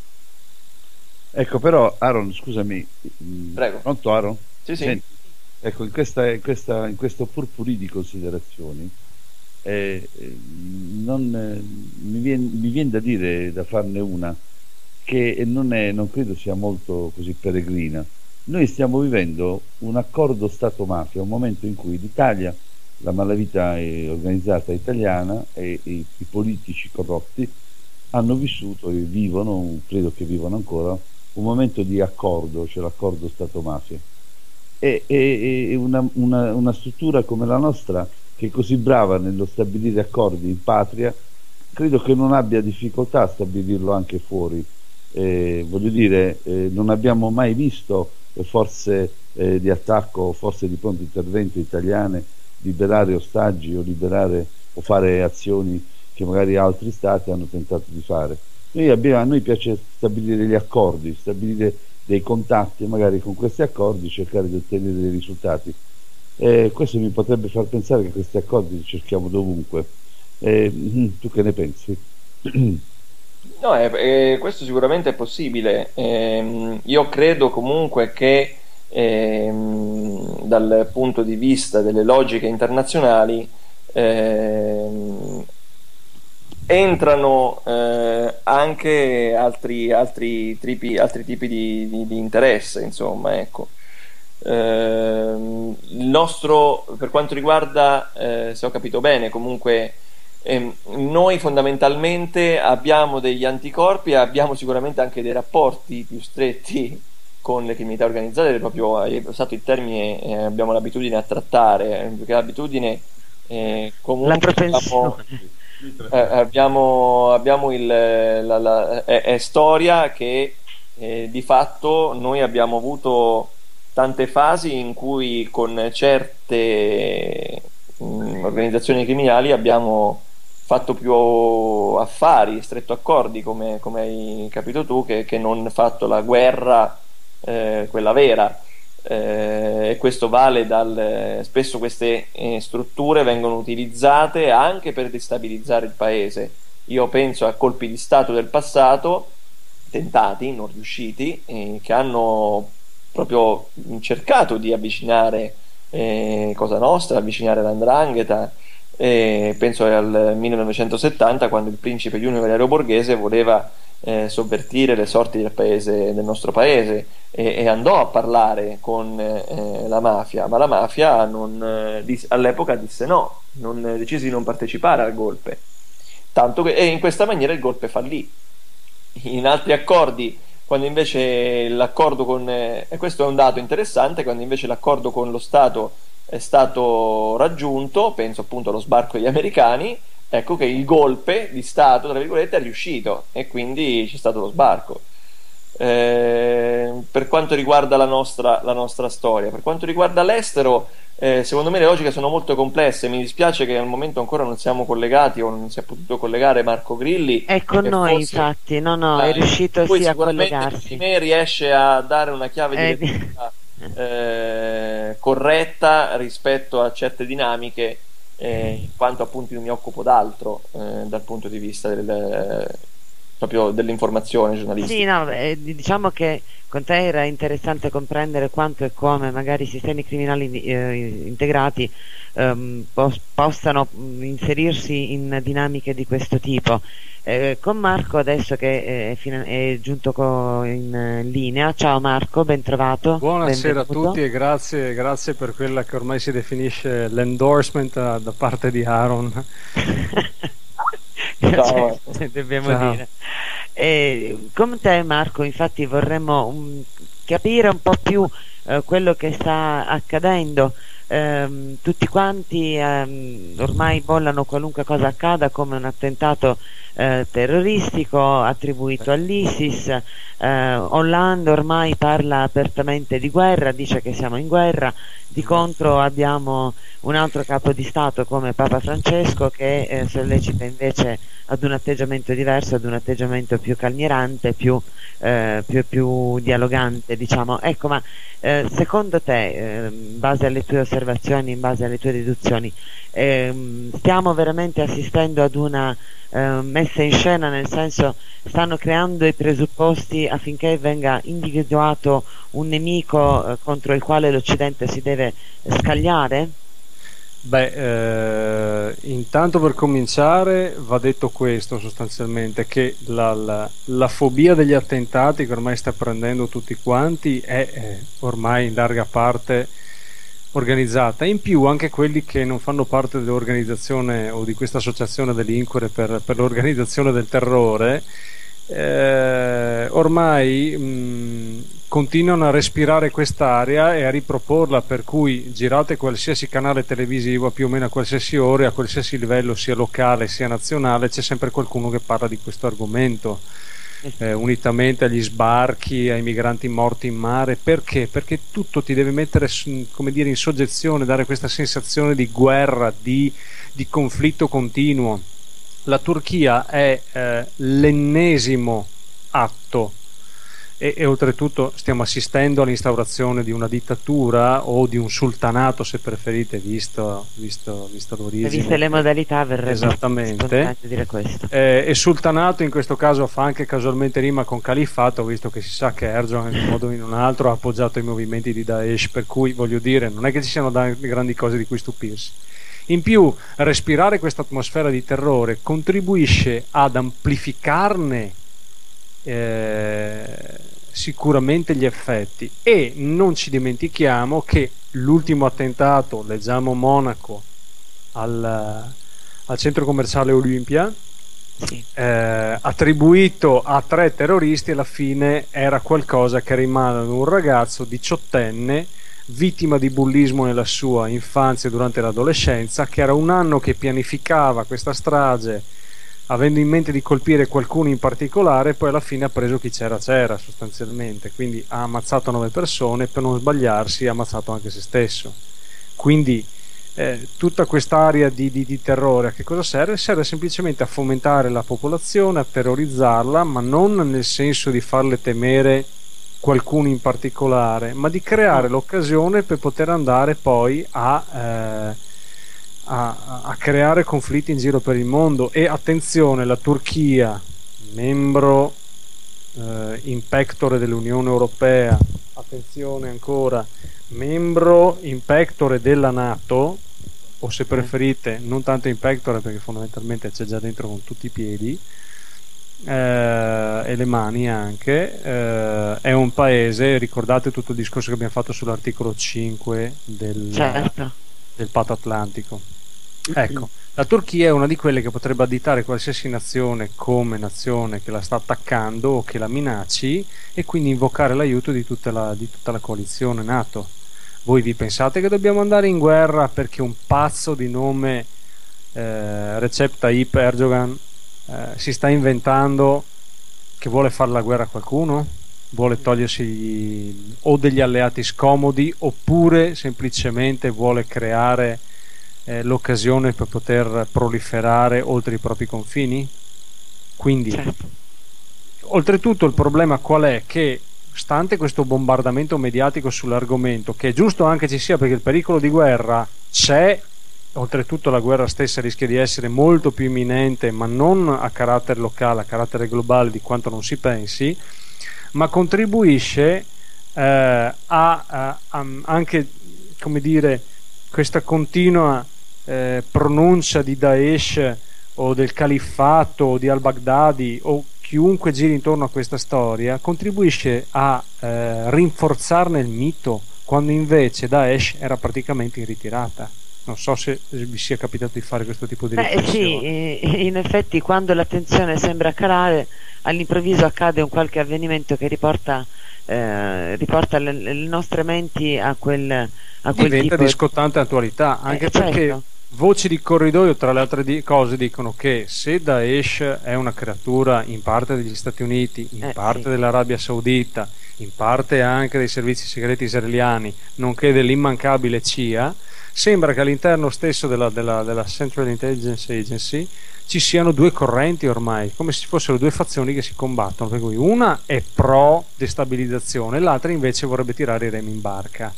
Ecco, però Aaron, scusami. Prego. Pronto, Aaron? Sì, sì. Senti, ecco, in, questa, in, questa, in questo purpurì di considerazioni Eh, non, eh, mi viene, mi viene da dire, da farne una che non, è, non credo sia molto così peregrina. Noi stiamo vivendo un accordo Stato-mafia, un momento in cui l'Italia, la malavita organizzata italiana e, e i politici corrotti hanno vissuto e vivono, credo che vivono ancora, un momento di accordo, cioè l'accordo Stato-mafia, e, e, e una, una, una struttura come la nostra, che è così brava nello stabilire accordi in patria, credo che non abbia difficoltà a stabilirlo anche fuori. Eh, voglio dire, eh, non abbiamo mai visto forze eh, di attacco, forze di pronto intervento italiane liberare ostaggi o liberare o fare azioni che magari altri stati hanno tentato di fare. Noi abbiamo, a noi piace stabilire gli accordi, stabilire dei contatti e magari con questi accordi cercare di ottenere dei risultati. Eh, questo mi potrebbe far pensare che questi accordi li cerchiamo dovunque. Eh, tu che ne pensi? No, eh, eh, questo sicuramente è possibile. Eh, io credo comunque che eh, dal punto di vista delle logiche internazionali eh, entrano eh, anche altri, altri, tipi, altri tipi di, di, di interesse, insomma, ecco. Eh, il nostro, per quanto riguarda, eh, se ho capito bene, comunque eh, noi fondamentalmente abbiamo degli anticorpi e abbiamo sicuramente anche dei rapporti più stretti con le criminalità organizzate, proprio hai usato il termine, eh, abbiamo l'abitudine a trattare, perché l'abitudine eh, comunque abbiamo, eh, abbiamo, abbiamo il, la, la, è, è storia che eh, di fatto noi abbiamo avuto tante fasi in cui con certe mh, organizzazioni criminali abbiamo fatto più affari, stretto accordi, come, come hai capito tu, che, che non fatto la guerra, eh, quella vera. Eh, e questo vale dal spesso queste eh, strutture vengono utilizzate anche per destabilizzare il paese. Io penso a colpi di stato del passato tentati, non riusciti, eh, che hanno proprio cercato di avvicinare eh, Cosa Nostra, avvicinare l'Andrangheta. Eh, penso al millenovecentosettanta, quando il principe Giunio Valerio Borghese voleva eh, sovvertire le sorti del paese, del nostro paese, e, e andò a parlare con eh, la mafia, ma la mafia non, eh, dis- all'epoca disse no, non, eh, decise di non partecipare al golpe, tanto che, e in questa maniera il golpe fallì. In altri accordi, quando invece l'accordo con eh, e questo è un dato interessante, quando invece l'accordo con lo Stato è stato raggiunto, penso appunto allo sbarco degli americani, ecco che il golpe di Stato, tra virgolette, è riuscito e quindi c'è stato lo sbarco. Eh, per quanto riguarda la nostra, la nostra storia, per quanto riguarda l'estero, eh, secondo me le logiche sono molto complesse. Mi dispiace che al momento ancora non siamo collegati o non si è potuto collegare Marco Grilli. È con noi, forse, infatti, no, no, è eh, riuscito poi sì a sicuramente collegarsi. di me riesce a dare una chiave di Eh, lettura eh, corretta rispetto a certe dinamiche, eh, in quanto appunto io mi occupo d'altro eh, dal punto di vista del, proprio dell'informazione giornalistica. Sì, no, eh, diciamo che con te era interessante comprendere quanto e come magari i sistemi criminali eh, integrati ehm, pos- possano mh, inserirsi in dinamiche di questo tipo. Eh, con Marco adesso che è, fina- è giunto co- in eh, linea. Ciao Marco, ben trovato. Buonasera a benvenuto. tutti e grazie, grazie per quella che ormai si definisce l'endorsement da, da parte di Aaron. Ciao. Cioè, dobbiamo Ciao. dire. E, con te Marco, infatti vorremmo um, capire un po' più eh, quello che sta accadendo. Ehm, tutti quanti ehm, ormai bollano qualunque cosa accada come un attentato eh, terroristico attribuito all'ISIS. eh, Hollande ormai parla apertamente di guerra, dice che siamo in guerra. Di contro abbiamo un altro capo di Stato come Papa Francesco che eh, sollecita invece ad un atteggiamento diverso, ad un atteggiamento più calmierante, più, eh, più, più dialogante, diciamo. Ecco, ma eh, secondo te, eh, in base alle tue osservazioni, in base alle tue deduzioni, ehm, stiamo veramente assistendo ad una eh, messa in scena, nel senso stanno creando i presupposti affinché venga individuato un nemico eh, contro il quale l'Occidente si deve scagliare? Beh, eh, intanto per cominciare va detto questo sostanzialmente, che la, la, la fobia degli attentati che ormai sta prendendo tutti quanti è eh, ormai in larga parte organizzata. In più anche quelli che non fanno parte dell'organizzazione o di questa associazione a delinquere per, per l'organizzazione del terrore eh, ormai mh, continuano a respirare quest'aria e a riproporla, per cui girate qualsiasi canale televisivo a più o meno a qualsiasi ora, a qualsiasi livello sia locale sia nazionale, c'è sempre qualcuno che parla di questo argomento. Eh, unitamente agli sbarchi, ai migranti morti in mare. Perché? Perché tutto ti deve mettere, come dire, in soggezione, dare questa sensazione di guerra, di, di conflitto continuo. La Turchia è eh, l'ennesimo atto e, e oltretutto stiamo assistendo all'instaurazione di una dittatura o di un sultanato, se preferite, visto, visto, visto l'origine. Viste le modalità verrebbe Esattamente. spontaneo dire questo. Eh, e sultanato in questo caso fa anche casualmente rima con califfato, visto che si sa che Erdogan in un modo o in un altro ha appoggiato i movimenti di Daesh, per cui voglio dire non è che ci siano da- grandi cose di cui stupirsi. In più, respirare questa atmosfera di terrore contribuisce ad amplificarne eh, sicuramente gli effetti. E non ci dimentichiamo che l'ultimo attentato, leggiamo Monaco, al, al centro commerciale Olympia, Sì. eh, attribuito a tre terroristi, alla fine era qualcosa che rimane ad un ragazzo diciottenne vittima di bullismo nella sua infanzia e durante l'adolescenza, che era un anno che pianificava questa strage avendo in mente di colpire qualcuno in particolare, poi alla fine ha preso chi c'era c'era sostanzialmente, quindi ha ammazzato nove persone, per non sbagliarsi ha ammazzato anche se stesso. Quindi Eh, tutta quest'area di, di, di terrore a che cosa serve? Serve semplicemente a fomentare la popolazione, a terrorizzarla, ma non nel senso di farle temere qualcuno in particolare, ma di creare l'occasione per poter andare poi a, eh, a, a creare conflitti in giro per il mondo. E attenzione, la Turchia, membro eh, in pectore dell'Unione Europea, attenzione ancora, membro in pectore della NATO, o se preferite non tanto in pectore perché fondamentalmente c'è già dentro con tutti i piedi eh, e le mani anche, eh, è un paese, ricordate tutto il discorso che abbiamo fatto sull'articolo cinque del, Certo. del patto atlantico. Ecco, la Turchia è una di quelle che potrebbe additare qualsiasi nazione come nazione che la sta attaccando o che la minacci, e quindi invocare l'aiuto di tutta la, di tutta la coalizione NATO. Voi vi pensate che dobbiamo andare in guerra perché un pazzo di nome eh, Recep Tayyip Erdogan eh, si sta inventando che vuole fare la guerra a qualcuno? Vuole togliersi gli, o degli alleati scomodi, oppure semplicemente vuole creare eh, l'occasione per poter proliferare oltre i propri confini? Quindi, Certo. oltretutto il problema qual è? Che stante questo bombardamento mediatico sull'argomento, che è giusto anche ci sia perché il pericolo di guerra c'è, oltretutto la guerra stessa rischia di essere molto più imminente, ma non a carattere locale, a carattere globale di quanto non si pensi, ma contribuisce eh, a, a, a anche, come dire, questa continua eh, pronuncia di Daesh o del califfato o di al-Baghdadi o chiunque giri intorno a questa storia contribuisce a eh, rinforzarne il mito, quando invece Daesh era praticamente in ritirata. Non so se vi sia capitato di fare questo tipo di Beh, riflessione. sì, in effetti quando l'attenzione sembra calare, all'improvviso accade un qualche avvenimento che riporta, eh, riporta le, le nostre menti a quel, a quel Diventa tipo di scottante attualità, anche Eh, perché certo. voci di corridoio, tra le altre di- cose, dicono che se Daesh è una creatura in parte degli Stati Uniti, in Eh, parte sì. dell'Arabia Saudita, in parte anche dei servizi segreti israeliani, nonché dell'immancabile C I A, sembra che all'interno stesso della, della, della Central Intelligence Agency ci siano due correnti ormai, come se fossero due fazioni che si combattono, per cui una è pro destabilizzazione, l'altra invece vorrebbe tirare i remi in barca.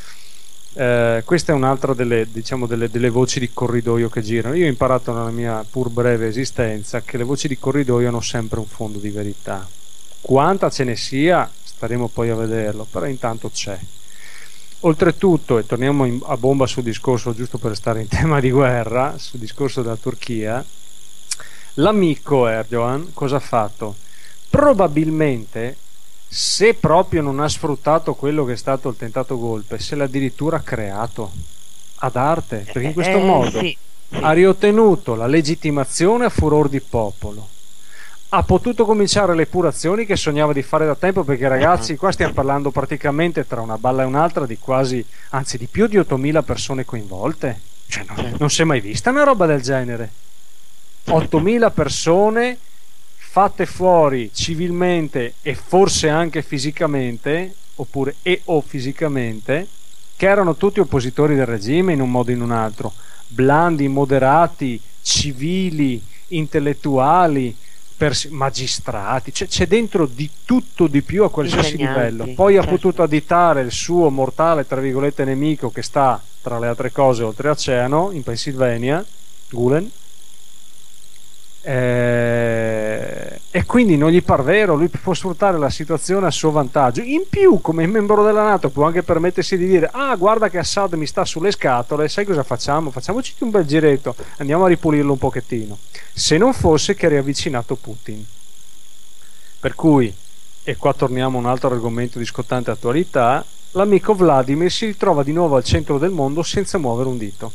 Eh, questa è un'altra delle, diciamo, delle, delle voci di corridoio che girano. Io ho imparato nella mia pur breve esistenza che le voci di corridoio hanno sempre un fondo di verità. Quanta ce ne sia staremo poi a vederlo, però intanto c'è. Oltretutto, e torniamo in, a bomba sul discorso, giusto per stare in tema di guerra, sul discorso della Turchia, l'amico Erdogan cosa ha fatto? Probabilmente, se proprio non ha sfruttato quello che è stato il tentato golpe, se l'ha addirittura creato ad arte, perché in questo Eh, modo sì, sì. ha riottenuto la legittimazione a furor di popolo, ha potuto cominciare le epurazioni che sognava di fare da tempo, perché ragazzi qua stiamo parlando praticamente tra una balla e un'altra di quasi, anzi di più di ottomila persone coinvolte, cioè non, non si è mai vista una roba del genere. ottomila persone fatte fuori civilmente e forse anche fisicamente, oppure e o fisicamente, che erano tutti oppositori del regime in un modo o in un altro, blandi, moderati, civili, intellettuali, pers- magistrati, c'è, c'è dentro di tutto di più a qualsiasi Insegnanti, livello. Poi certo. ha potuto additare il suo mortale, tra virgolette, nemico che sta, tra le altre cose, oltreoceano, in Pennsylvania, Gulen. Eh, e quindi non gli par vero, lui può sfruttare la situazione a suo vantaggio. In più, come membro della NATO, può anche permettersi di dire: ah, guarda che Assad mi sta sulle scatole, sai cosa facciamo? Facciamoci un bel giretto, andiamo a ripulirlo un pochettino. Se non fosse che ha riavvicinato Putin. Per cui, e qua torniamo a un altro argomento di scottante attualità, l'amico Vladimir si ritrova di nuovo al centro del mondo senza muovere un dito.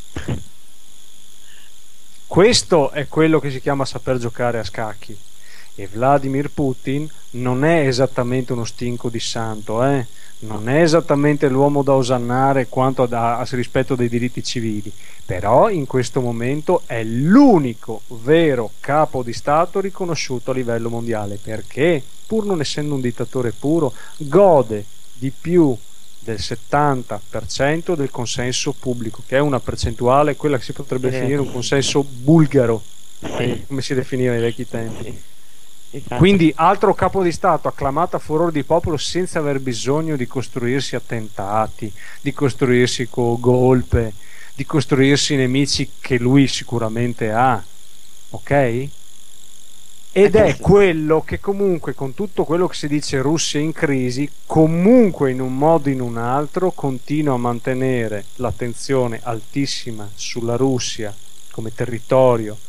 Questo è quello che si chiama saper giocare a scacchi. E Vladimir Putin non è esattamente uno stinco di santo, eh? Non è esattamente l'uomo da osannare quanto a, a rispetto dei diritti civili, però in questo momento è l'unico vero capo di Stato riconosciuto a livello mondiale, perché pur non essendo un dittatore puro gode di più del settanta per cento del consenso pubblico, che è una percentuale, quella che si potrebbe definire un consenso bulgaro, sì, come si definiva nei vecchi tempi. Sì. Quindi altro capo di Stato acclamato a furor di popolo senza aver bisogno di costruirsi attentati, di costruirsi golpe, di costruirsi nemici che lui sicuramente ha, ok? Ed è quello che comunque, con tutto quello che si dice Russia in crisi, comunque in un modo o in un altro continua a mantenere l'attenzione altissima sulla Russia come territorio,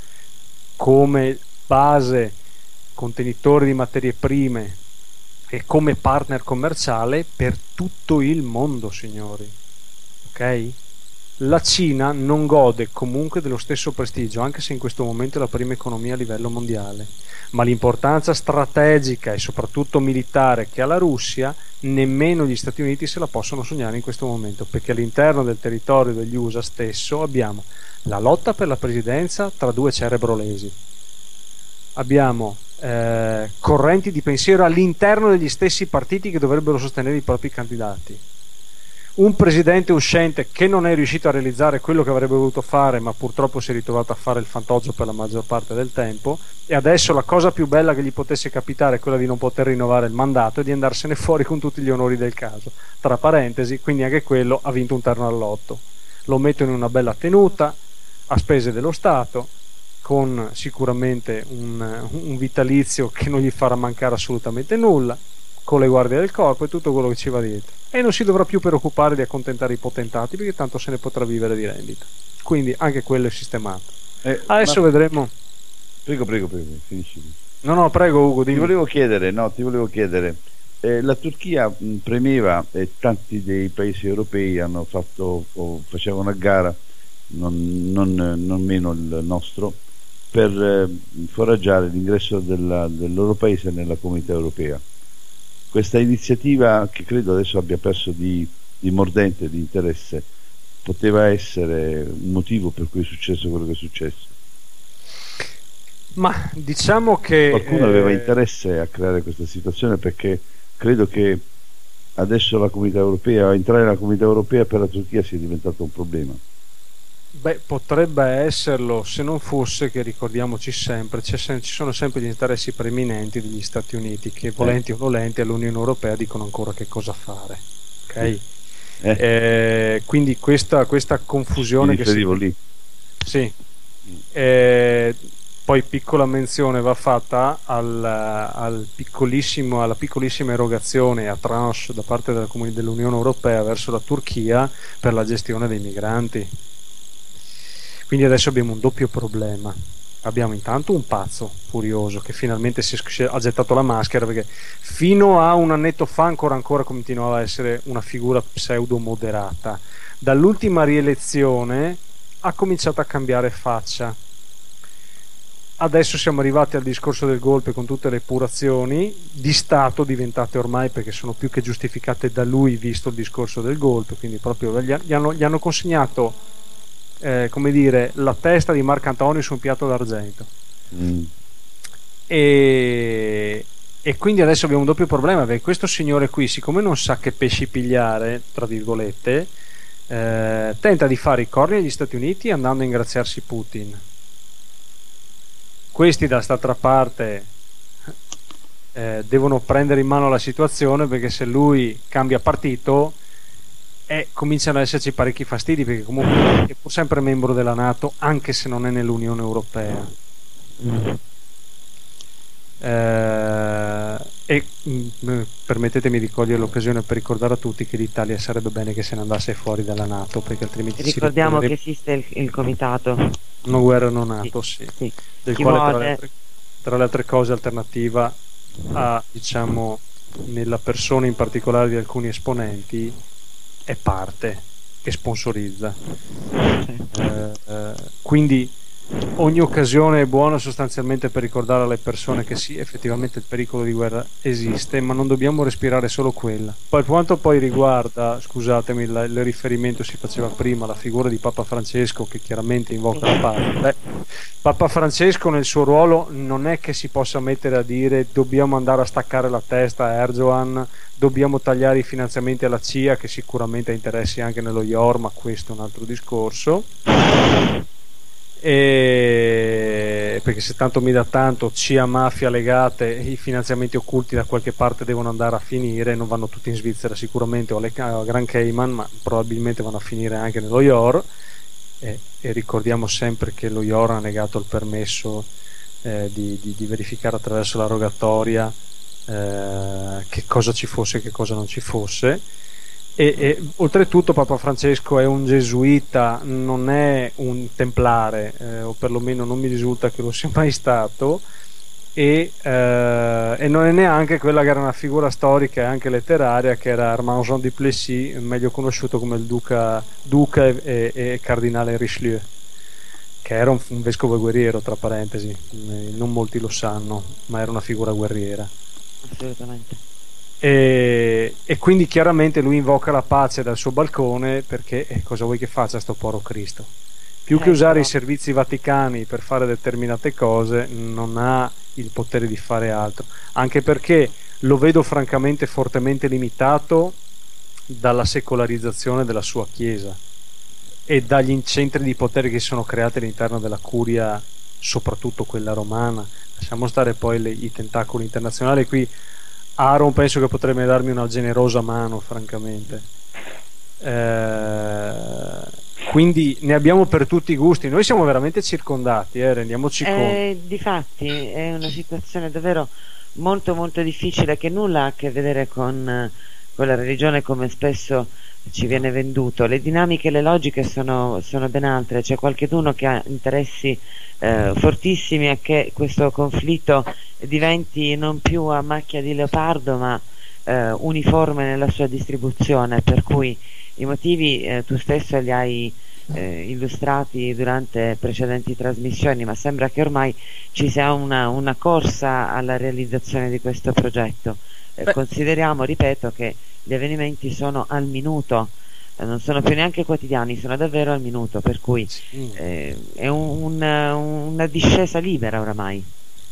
come base contenitore di materie prime e come partner commerciale per tutto il mondo, signori, ok? La Cina non gode comunque dello stesso prestigio, anche se in questo momento è la prima economia a livello mondiale, ma l'importanza strategica e soprattutto militare che ha la Russia nemmeno gli Stati Uniti se la possono sognare in questo momento, perché all'interno del territorio degli U S A stesso abbiamo la lotta per la presidenza tra due cerebrolesi, abbiamo Eh, correnti di pensiero all'interno degli stessi partiti che dovrebbero sostenere i propri candidati, un presidente uscente che non è riuscito a realizzare quello che avrebbe voluto fare, ma purtroppo si è ritrovato a fare il fantoccio per la maggior parte del tempo, e adesso la cosa più bella che gli potesse capitare è quella di non poter rinnovare il mandato e di andarsene fuori con tutti gli onori del caso, tra parentesi, quindi anche quello ha vinto un terno al lotto. Lo metto in una bella tenuta a spese dello Stato, con sicuramente un, un vitalizio che non gli farà mancare assolutamente nulla, con le guardie del corpo e tutto quello che ci va dietro, e non si dovrà più preoccupare di accontentare i potentati, perché tanto se ne potrà vivere di rendita, quindi anche quello è sistemato. eh, adesso ma... vedremo. Prego, prego, prego, finisci. No, no, prego Ugo, ti volevo chiedere, no, ti volevo chiedere eh, la Turchia mh, premeva e tanti dei paesi europei hanno fatto o facevano a gara, non, non, non meno il nostro, per eh, foraggiare l'ingresso della, del loro paese nella comunità europea. Questa iniziativa, che credo adesso abbia perso di, di mordente, di interesse, poteva essere un motivo per cui è successo quello che è successo? Ma diciamo che qualcuno eh... aveva interesse a creare questa situazione, perché credo che adesso la comunità europea, entrare nella comunità europea per la Turchia sia diventato un problema. Beh, potrebbe esserlo, se non fosse che, ricordiamoci sempre, c'è se- ci sono sempre gli interessi preminenti degli Stati Uniti che, volenti o nolenti, all'Unione Europea dicono ancora che cosa fare, ok? Eh. Eh, quindi questa, questa confusione che si... lì. Sì. Eh, poi piccola menzione va fatta al, al piccolissimo, alla piccolissima erogazione a tranche da parte della comuni- dell'Unione Europea verso la Turchia per la gestione dei migranti. Quindi adesso abbiamo un doppio problema. Abbiamo intanto un pazzo furioso che finalmente si è, ha gettato la maschera, perché fino a un annetto fa ancora ancora continuava a essere una figura pseudo moderata. Dall'ultima rielezione ha cominciato a cambiare faccia. Adesso siamo arrivati al discorso del golpe, con tutte le epurazioni di Stato diventate ormai, perché sono più che giustificate da lui visto il discorso del golpe, quindi proprio gli, gli, hanno, gli hanno consegnato Eh, come dire, la testa di Marcantonio su un piatto d'argento. mm. e, e quindi adesso abbiamo un doppio problema, perché questo signore qui, siccome non sa che pesci pigliare, tra virgolette, eh, tenta di fare i corni agli Stati Uniti andando a ingraziarsi Putin. Questi dall'altra parte eh, devono prendere in mano la situazione, perché se lui cambia partito e cominciano ad esserci parecchi fastidi, perché comunque è pur sempre membro della NATO, anche se non è nell'Unione Europea. Eh, e mh, permettetemi di cogliere l'occasione per ricordare a tutti che l'Italia sarebbe bene che se ne andasse fuori dalla NATO, perché altrimenti ricordiamo che esiste il, il comitato una guerra non NATO, sì, sì. sì. Del Chi quale vuole... tra le, altre, tra le altre cose alternativa a, diciamo, nella persona in particolare di alcuni esponenti è parte e sponsorizza, eh, eh, quindi ogni occasione è buona sostanzialmente per ricordare alle persone che sì, effettivamente il pericolo di guerra esiste, ma non dobbiamo respirare solo quella. Per quanto poi riguarda, scusatemi, il, il riferimento si faceva prima alla figura di Papa Francesco, che chiaramente invoca la pace. Beh, Papa Francesco nel suo ruolo non è che si possa mettere a dire dobbiamo andare a staccare la testa a Erdogan, dobbiamo tagliare i finanziamenti alla C I A, che sicuramente ha interessi anche nello I O R, ma questo è un altro discorso. E... perché se tanto mi dà tanto, C I A, mafia legate, i finanziamenti occulti da qualche parte devono andare a finire, non vanno tutti in Svizzera sicuramente o alle Gran Cayman, ma probabilmente vanno a finire anche nello I O R. E, e ricordiamo sempre che lo I O R ha negato il permesso eh, di, di, di verificare attraverso la rogatoria eh, che cosa ci fosse e che cosa non ci fosse. E, e oltretutto Papa Francesco è un gesuita, non è un templare, eh, o perlomeno non mi risulta che lo sia mai stato, e, eh, e non è neanche quella che era una figura storica e anche letteraria, che era Armand Jean du Plessis, meglio conosciuto come il duca, duca e, e, e cardinale Richelieu, che era un, un vescovo guerriero, tra parentesi, non molti lo sanno, ma era una figura guerriera. Assolutamente. E, e quindi chiaramente lui invoca la pace dal suo balcone, perché eh, cosa vuoi che faccia sto povero Cristo? Più eh, che usare però... i servizi vaticani per fare determinate cose, non ha il potere di fare altro, anche perché lo vedo francamente fortemente limitato dalla secolarizzazione della sua chiesa e dagli centri di potere che si sono creati all'interno della curia, soprattutto quella romana. Lasciamo stare poi le, i tentacoli internazionali. Qui Aaron penso che potrebbe darmi una generosa mano, francamente. Eh, quindi ne abbiamo per tutti i gusti. Noi siamo veramente circondati, eh, rendiamoci eh, conto. Difatti è una situazione davvero molto molto difficile, che nulla ha a che vedere con, con la religione come spesso ci viene venduto. Le dinamiche e le logiche sono, sono ben altre. C'è qualcheduno che ha interessi eh, fortissimi a che questo conflitto diventi non più a macchia di leopardo, ma eh, uniforme nella sua distribuzione, per cui i motivi eh, tu stesso li hai eh, illustrati durante precedenti trasmissioni, ma sembra che ormai ci sia una, una corsa alla realizzazione di questo progetto. Eh, consideriamo, ripeto, che gli avvenimenti sono al minuto, eh, non sono più neanche quotidiani, sono davvero al minuto, per cui eh, è un, una, una discesa libera oramai.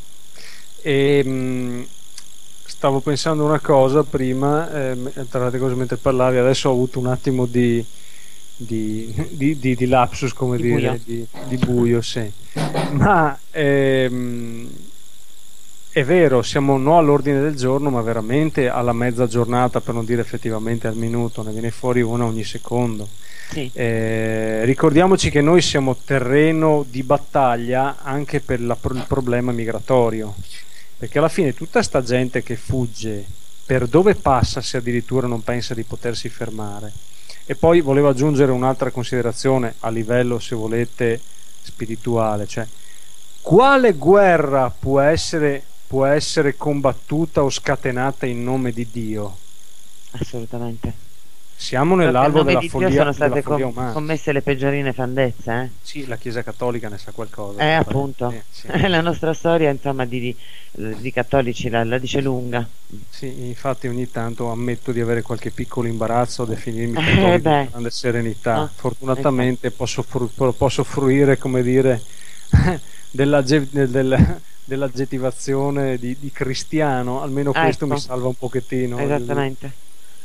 E, mh, stavo pensando una cosa prima, eh, tra le altre cose mentre parlavi, adesso ho avuto un attimo di di, di, di, di lapsus, come di dire, buio. Di, di buio, sì. Ma ehm, è vero, siamo no all'ordine del giorno, ma veramente alla mezza giornata, per non dire effettivamente al minuto, ne viene fuori una ogni secondo. Sì. Eh, ricordiamoci che noi siamo terreno di battaglia anche per la, il problema migratorio, perché alla fine tutta sta gente che fugge, per dove passa se addirittura non pensa di potersi fermare? E poi volevo aggiungere un'altra considerazione a livello, se volete, spirituale, cioè quale guerra può essere, può essere combattuta o scatenata in nome di Dio? Assolutamente. Siamo nell'albo della di follia, Dio sono state della follia com- umana. commesse le peggiorine fandezze, eh? Sì, la Chiesa Cattolica ne sa qualcosa. Eh, appunto. Eh, sì. La nostra storia, insomma, di, di, di cattolici la, la dice lunga. Sì, infatti ogni tanto ammetto di avere qualche piccolo imbarazzo a definirmi Eh, cattolico beh. con grande serenità. Ah, Fortunatamente posso, fru- posso fruire, come dire, dell'agge- del- dell'aggettivazione di, di cristiano, almeno Ah, questo ecco. mi salva un pochettino. Esattamente.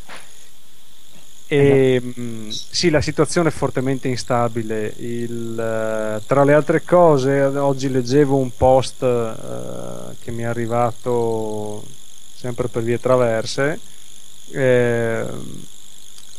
E, mh, sì, la situazione è fortemente instabile. Il, eh, tra le altre cose, oggi leggevo un post eh, che mi è arrivato sempre per vie traverse. Eh,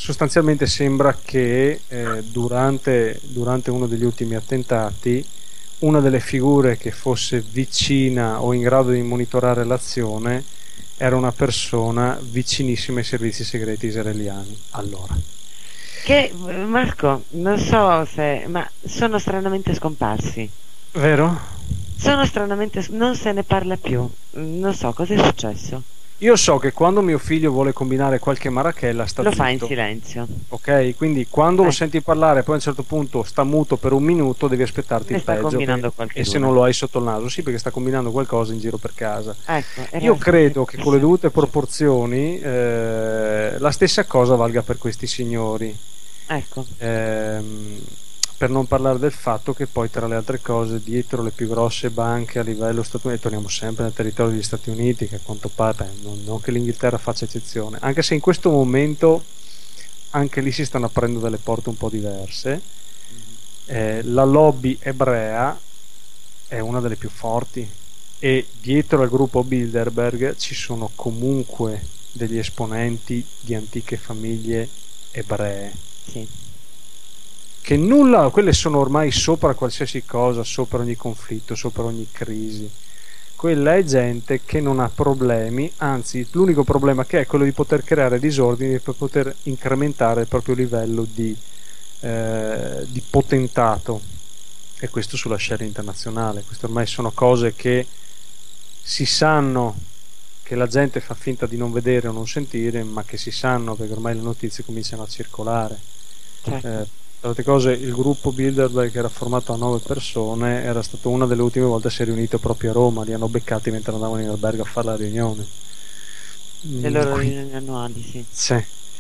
sostanzialmente sembra che eh, durante, durante uno degli ultimi attentati una delle figure che fosse vicina o in grado di monitorare l'azione era una persona vicinissima ai servizi segreti israeliani allora. Che, Marco, non so se, ma sono stranamente scomparsi. Vero? Sono stranamente, non se ne parla più. Non so cosa è successo. Io so che quando mio figlio vuole combinare qualche marachella sta Lo zitto. fa in silenzio. Ok, quindi quando Eh. lo senti parlare poi a un certo punto sta muto per un minuto, devi aspettarti Ne il sta peggio combinando che- qualche e se luna. non lo hai sotto il naso, sì, perché sta combinando qualcosa in giro per casa. Ecco, era- Io credo che con le dovute proporzioni eh, la stessa cosa valga per questi signori. Ecco. Ehm, per non parlare del fatto che poi tra le altre cose dietro le più grosse banche a livello statunitense, torniamo sempre nel territorio degli Stati Uniti, che a quanto pare non, non che l'Inghilterra faccia eccezione, anche se in questo momento anche lì si stanno aprendo delle porte un po' diverse. Eh, la lobby ebrea è una delle più forti e dietro al gruppo Bilderberg ci sono comunque degli esponenti di antiche famiglie ebree. Sì. Che nulla, quelle sono ormai sopra qualsiasi cosa, sopra ogni conflitto, sopra ogni crisi. Quella è gente che non ha problemi, anzi l'unico problema che è quello di poter creare disordini per poter incrementare il proprio livello di, eh, di potentato, e questo sulla scena internazionale. Queste ormai sono cose che si sanno, che la gente fa finta di non vedere o non sentire, ma che si sanno perché ormai le notizie cominciano a circolare. Certo. Eh, tra le cose, il gruppo Bilderberg, che era formato da nove persone, era stato una delle ultime volte si è riunito proprio a Roma, li hanno beccati mentre andavano in albergo a fare la riunione. Le Mm, loro qui- riunioni annuali, sì. sì.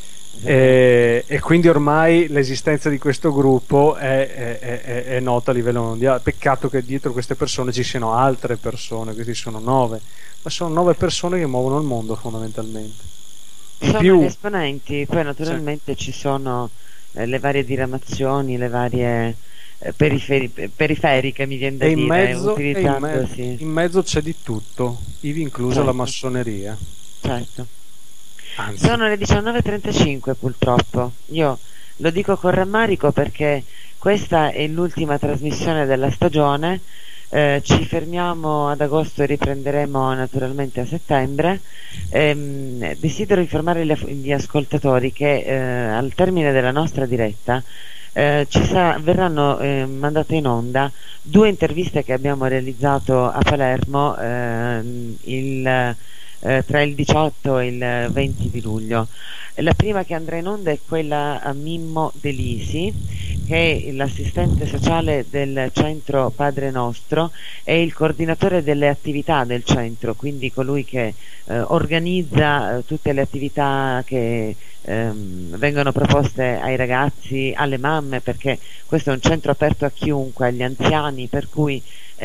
E, e quindi ormai l'esistenza di questo gruppo è, è- è- è nota a livello mondiale. Peccato che dietro queste persone ci siano altre persone, questi sono nove, ma sono nove persone che muovono il mondo fondamentalmente. In Sono più, gli esponenti, poi naturalmente ci sono eh, le varie diramazioni, le varie eh, periferi- periferiche, mi viene da e in dire, mezzo, e in, utilizzando, me- sì, in mezzo c'è di tutto, ivi inclusa Certo. la massoneria. certo. Anzi, Sono le diciannove e trentacinque purtroppo. Io lo dico con rammarico perché questa è l'ultima trasmissione della stagione. Eh, ci fermiamo ad agosto e riprenderemo naturalmente a settembre. Ehm, desidero informare gli, gli ascoltatori che eh, al termine della nostra diretta eh, ci sa- verranno eh, mandate in onda due interviste che abbiamo realizzato a Palermo ehm, il, eh, tra il diciotto e il venti di luglio. La prima che andrà in onda è quella a Mimmo Delisi, che è l'assistente sociale del centro Padre Nostro e il coordinatore delle attività del centro, quindi colui che eh, organizza eh, tutte le attività che ehm, vengono proposte ai ragazzi, alle mamme, perché questo è un centro aperto a chiunque, agli anziani, per cui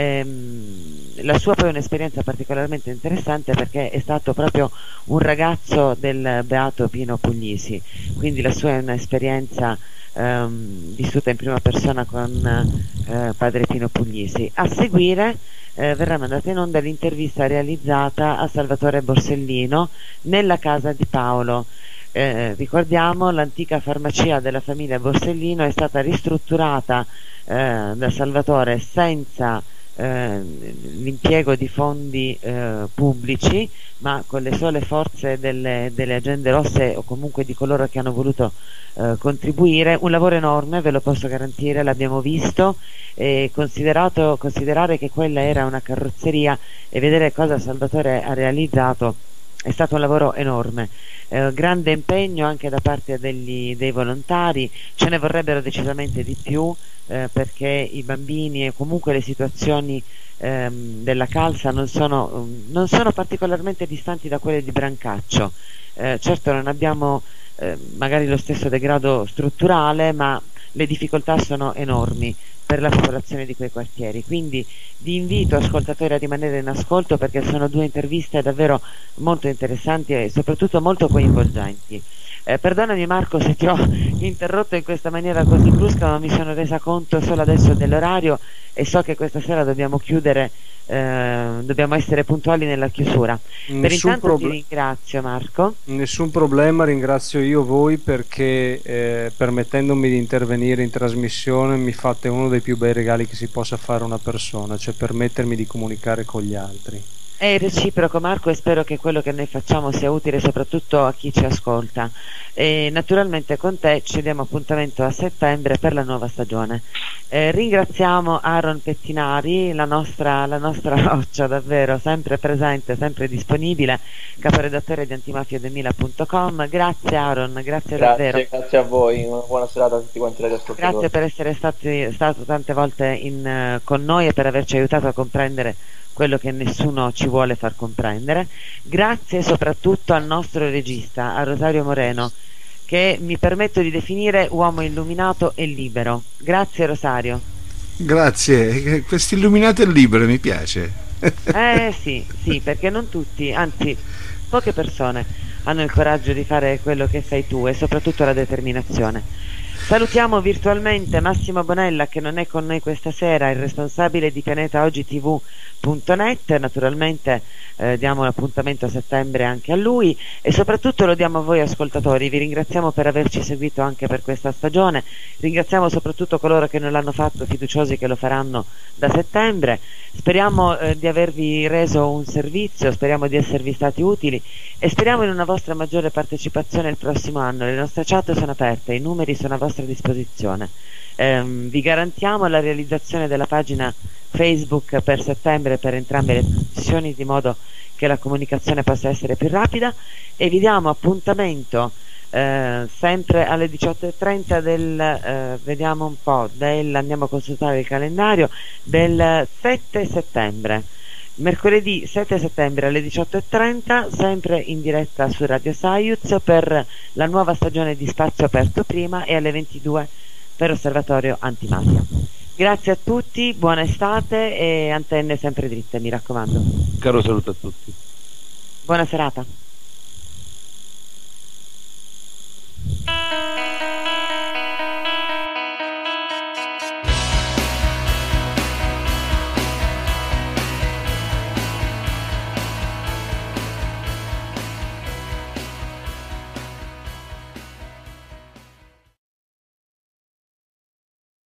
ehm, la sua poi è un'esperienza particolarmente interessante perché è stato proprio un ragazzo del beato Pino Puglisi, quindi la sua è un'esperienza ehm, vissuta in prima persona con eh, padre Pino Puglisi. A seguire eh, verrà mandata in onda l'intervista realizzata a Salvatore Borsellino nella casa di Paolo. Eh, ricordiamo, l'antica farmacia della famiglia Borsellino è stata ristrutturata eh, da Salvatore senza eh, l'impiego di fondi eh, pubblici, ma con le sole forze delle, delle agende rosse o comunque di coloro che hanno voluto eh, contribuire. Un lavoro enorme, ve lo posso garantire, l'abbiamo visto, e considerato, considerare che quella era una carrozzeria e vedere cosa Salvatore ha realizzato è stato un lavoro enorme. Eh, grande impegno anche da parte degli, dei volontari, ce ne vorrebbero decisamente di più eh, perché i bambini e comunque le situazioni ehm, della calza non sono, non sono particolarmente distanti da quelle di Brancaccio. Eh, certo non abbiamo eh, magari lo stesso degrado strutturale, ma le difficoltà sono enormi per la popolazione di quei quartieri, quindi vi invito ascoltatori a rimanere in ascolto perché sono due interviste davvero molto interessanti e soprattutto molto coinvolgenti. Eh, perdonami Marco se ti ho interrotto in questa maniera così brusca, ma mi sono resa conto solo adesso dell'orario e so che questa sera dobbiamo chiudere eh, dobbiamo essere puntuali nella chiusura. Nessun per intanto proble- ti ringrazio, Marco. Nessun problema, ringrazio io voi perché eh, permettendomi di intervenire in trasmissione mi fate uno dei più bei regali che si possa fare a una persona, cioè permettermi di comunicare con gli altri. È reciproco, Marco, e spero che quello che noi facciamo sia utile soprattutto a chi ci ascolta. E naturalmente con te ci diamo appuntamento a settembre per la nuova stagione. Eh, ringraziamo Aaron Pettinari, la nostra, la nostra roccia, davvero sempre presente, sempre disponibile, caporedattore di antimafia duemila punto com. Grazie Aaron, grazie, Grazie, davvero. grazie a voi, una buona serata a tutti quanti gli ascoltatori. Grazie per essere stati, stato tante volte in, eh, con noi e per averci aiutato a comprendere quello che nessuno ci vuole far comprendere. Grazie soprattutto al nostro regista, a Rosario Moreno, che mi permetto di definire uomo illuminato e libero. Grazie Rosario. Grazie, questo illuminato e libero mi piace. Eh sì, sì, perché non tutti, anzi poche persone hanno il coraggio di fare quello che fai tu e soprattutto la determinazione. Salutiamo virtualmente Massimo Bonella, che non è con noi questa sera, il responsabile di pianeta oggi ti vu punto net. Naturalmente eh, diamo l'appuntamento a settembre anche a lui e soprattutto lo diamo a voi ascoltatori. Vi ringraziamo per averci seguito anche per questa stagione, ringraziamo soprattutto coloro che non l'hanno fatto, fiduciosi che lo faranno da settembre. Speriamo eh, di avervi reso un servizio, speriamo di esservi stati utili e speriamo in una vostra maggiore partecipazione il prossimo anno. Le nostre chat sono aperte, i numeri sono a vostra disposizione. Ehm, vi garantiamo la realizzazione della pagina Facebook per settembre per entrambe le trasmissioni, di modo che la comunicazione possa essere più rapida, e vi diamo appuntamento eh, sempre alle diciotto e trenta del eh, vediamo un po' del, andiamo a consultare il calendario, del sette settembre, mercoledì sette settembre alle diciotto e trenta, sempre in diretta su Radio Saiuz per la nuova stagione di Spazio Aperto Prima, e alle ventidue per Osservatorio Antimafia. Grazie a tutti, buona estate e antenne sempre dritte, mi raccomando. Caro saluto a tutti. Buona serata.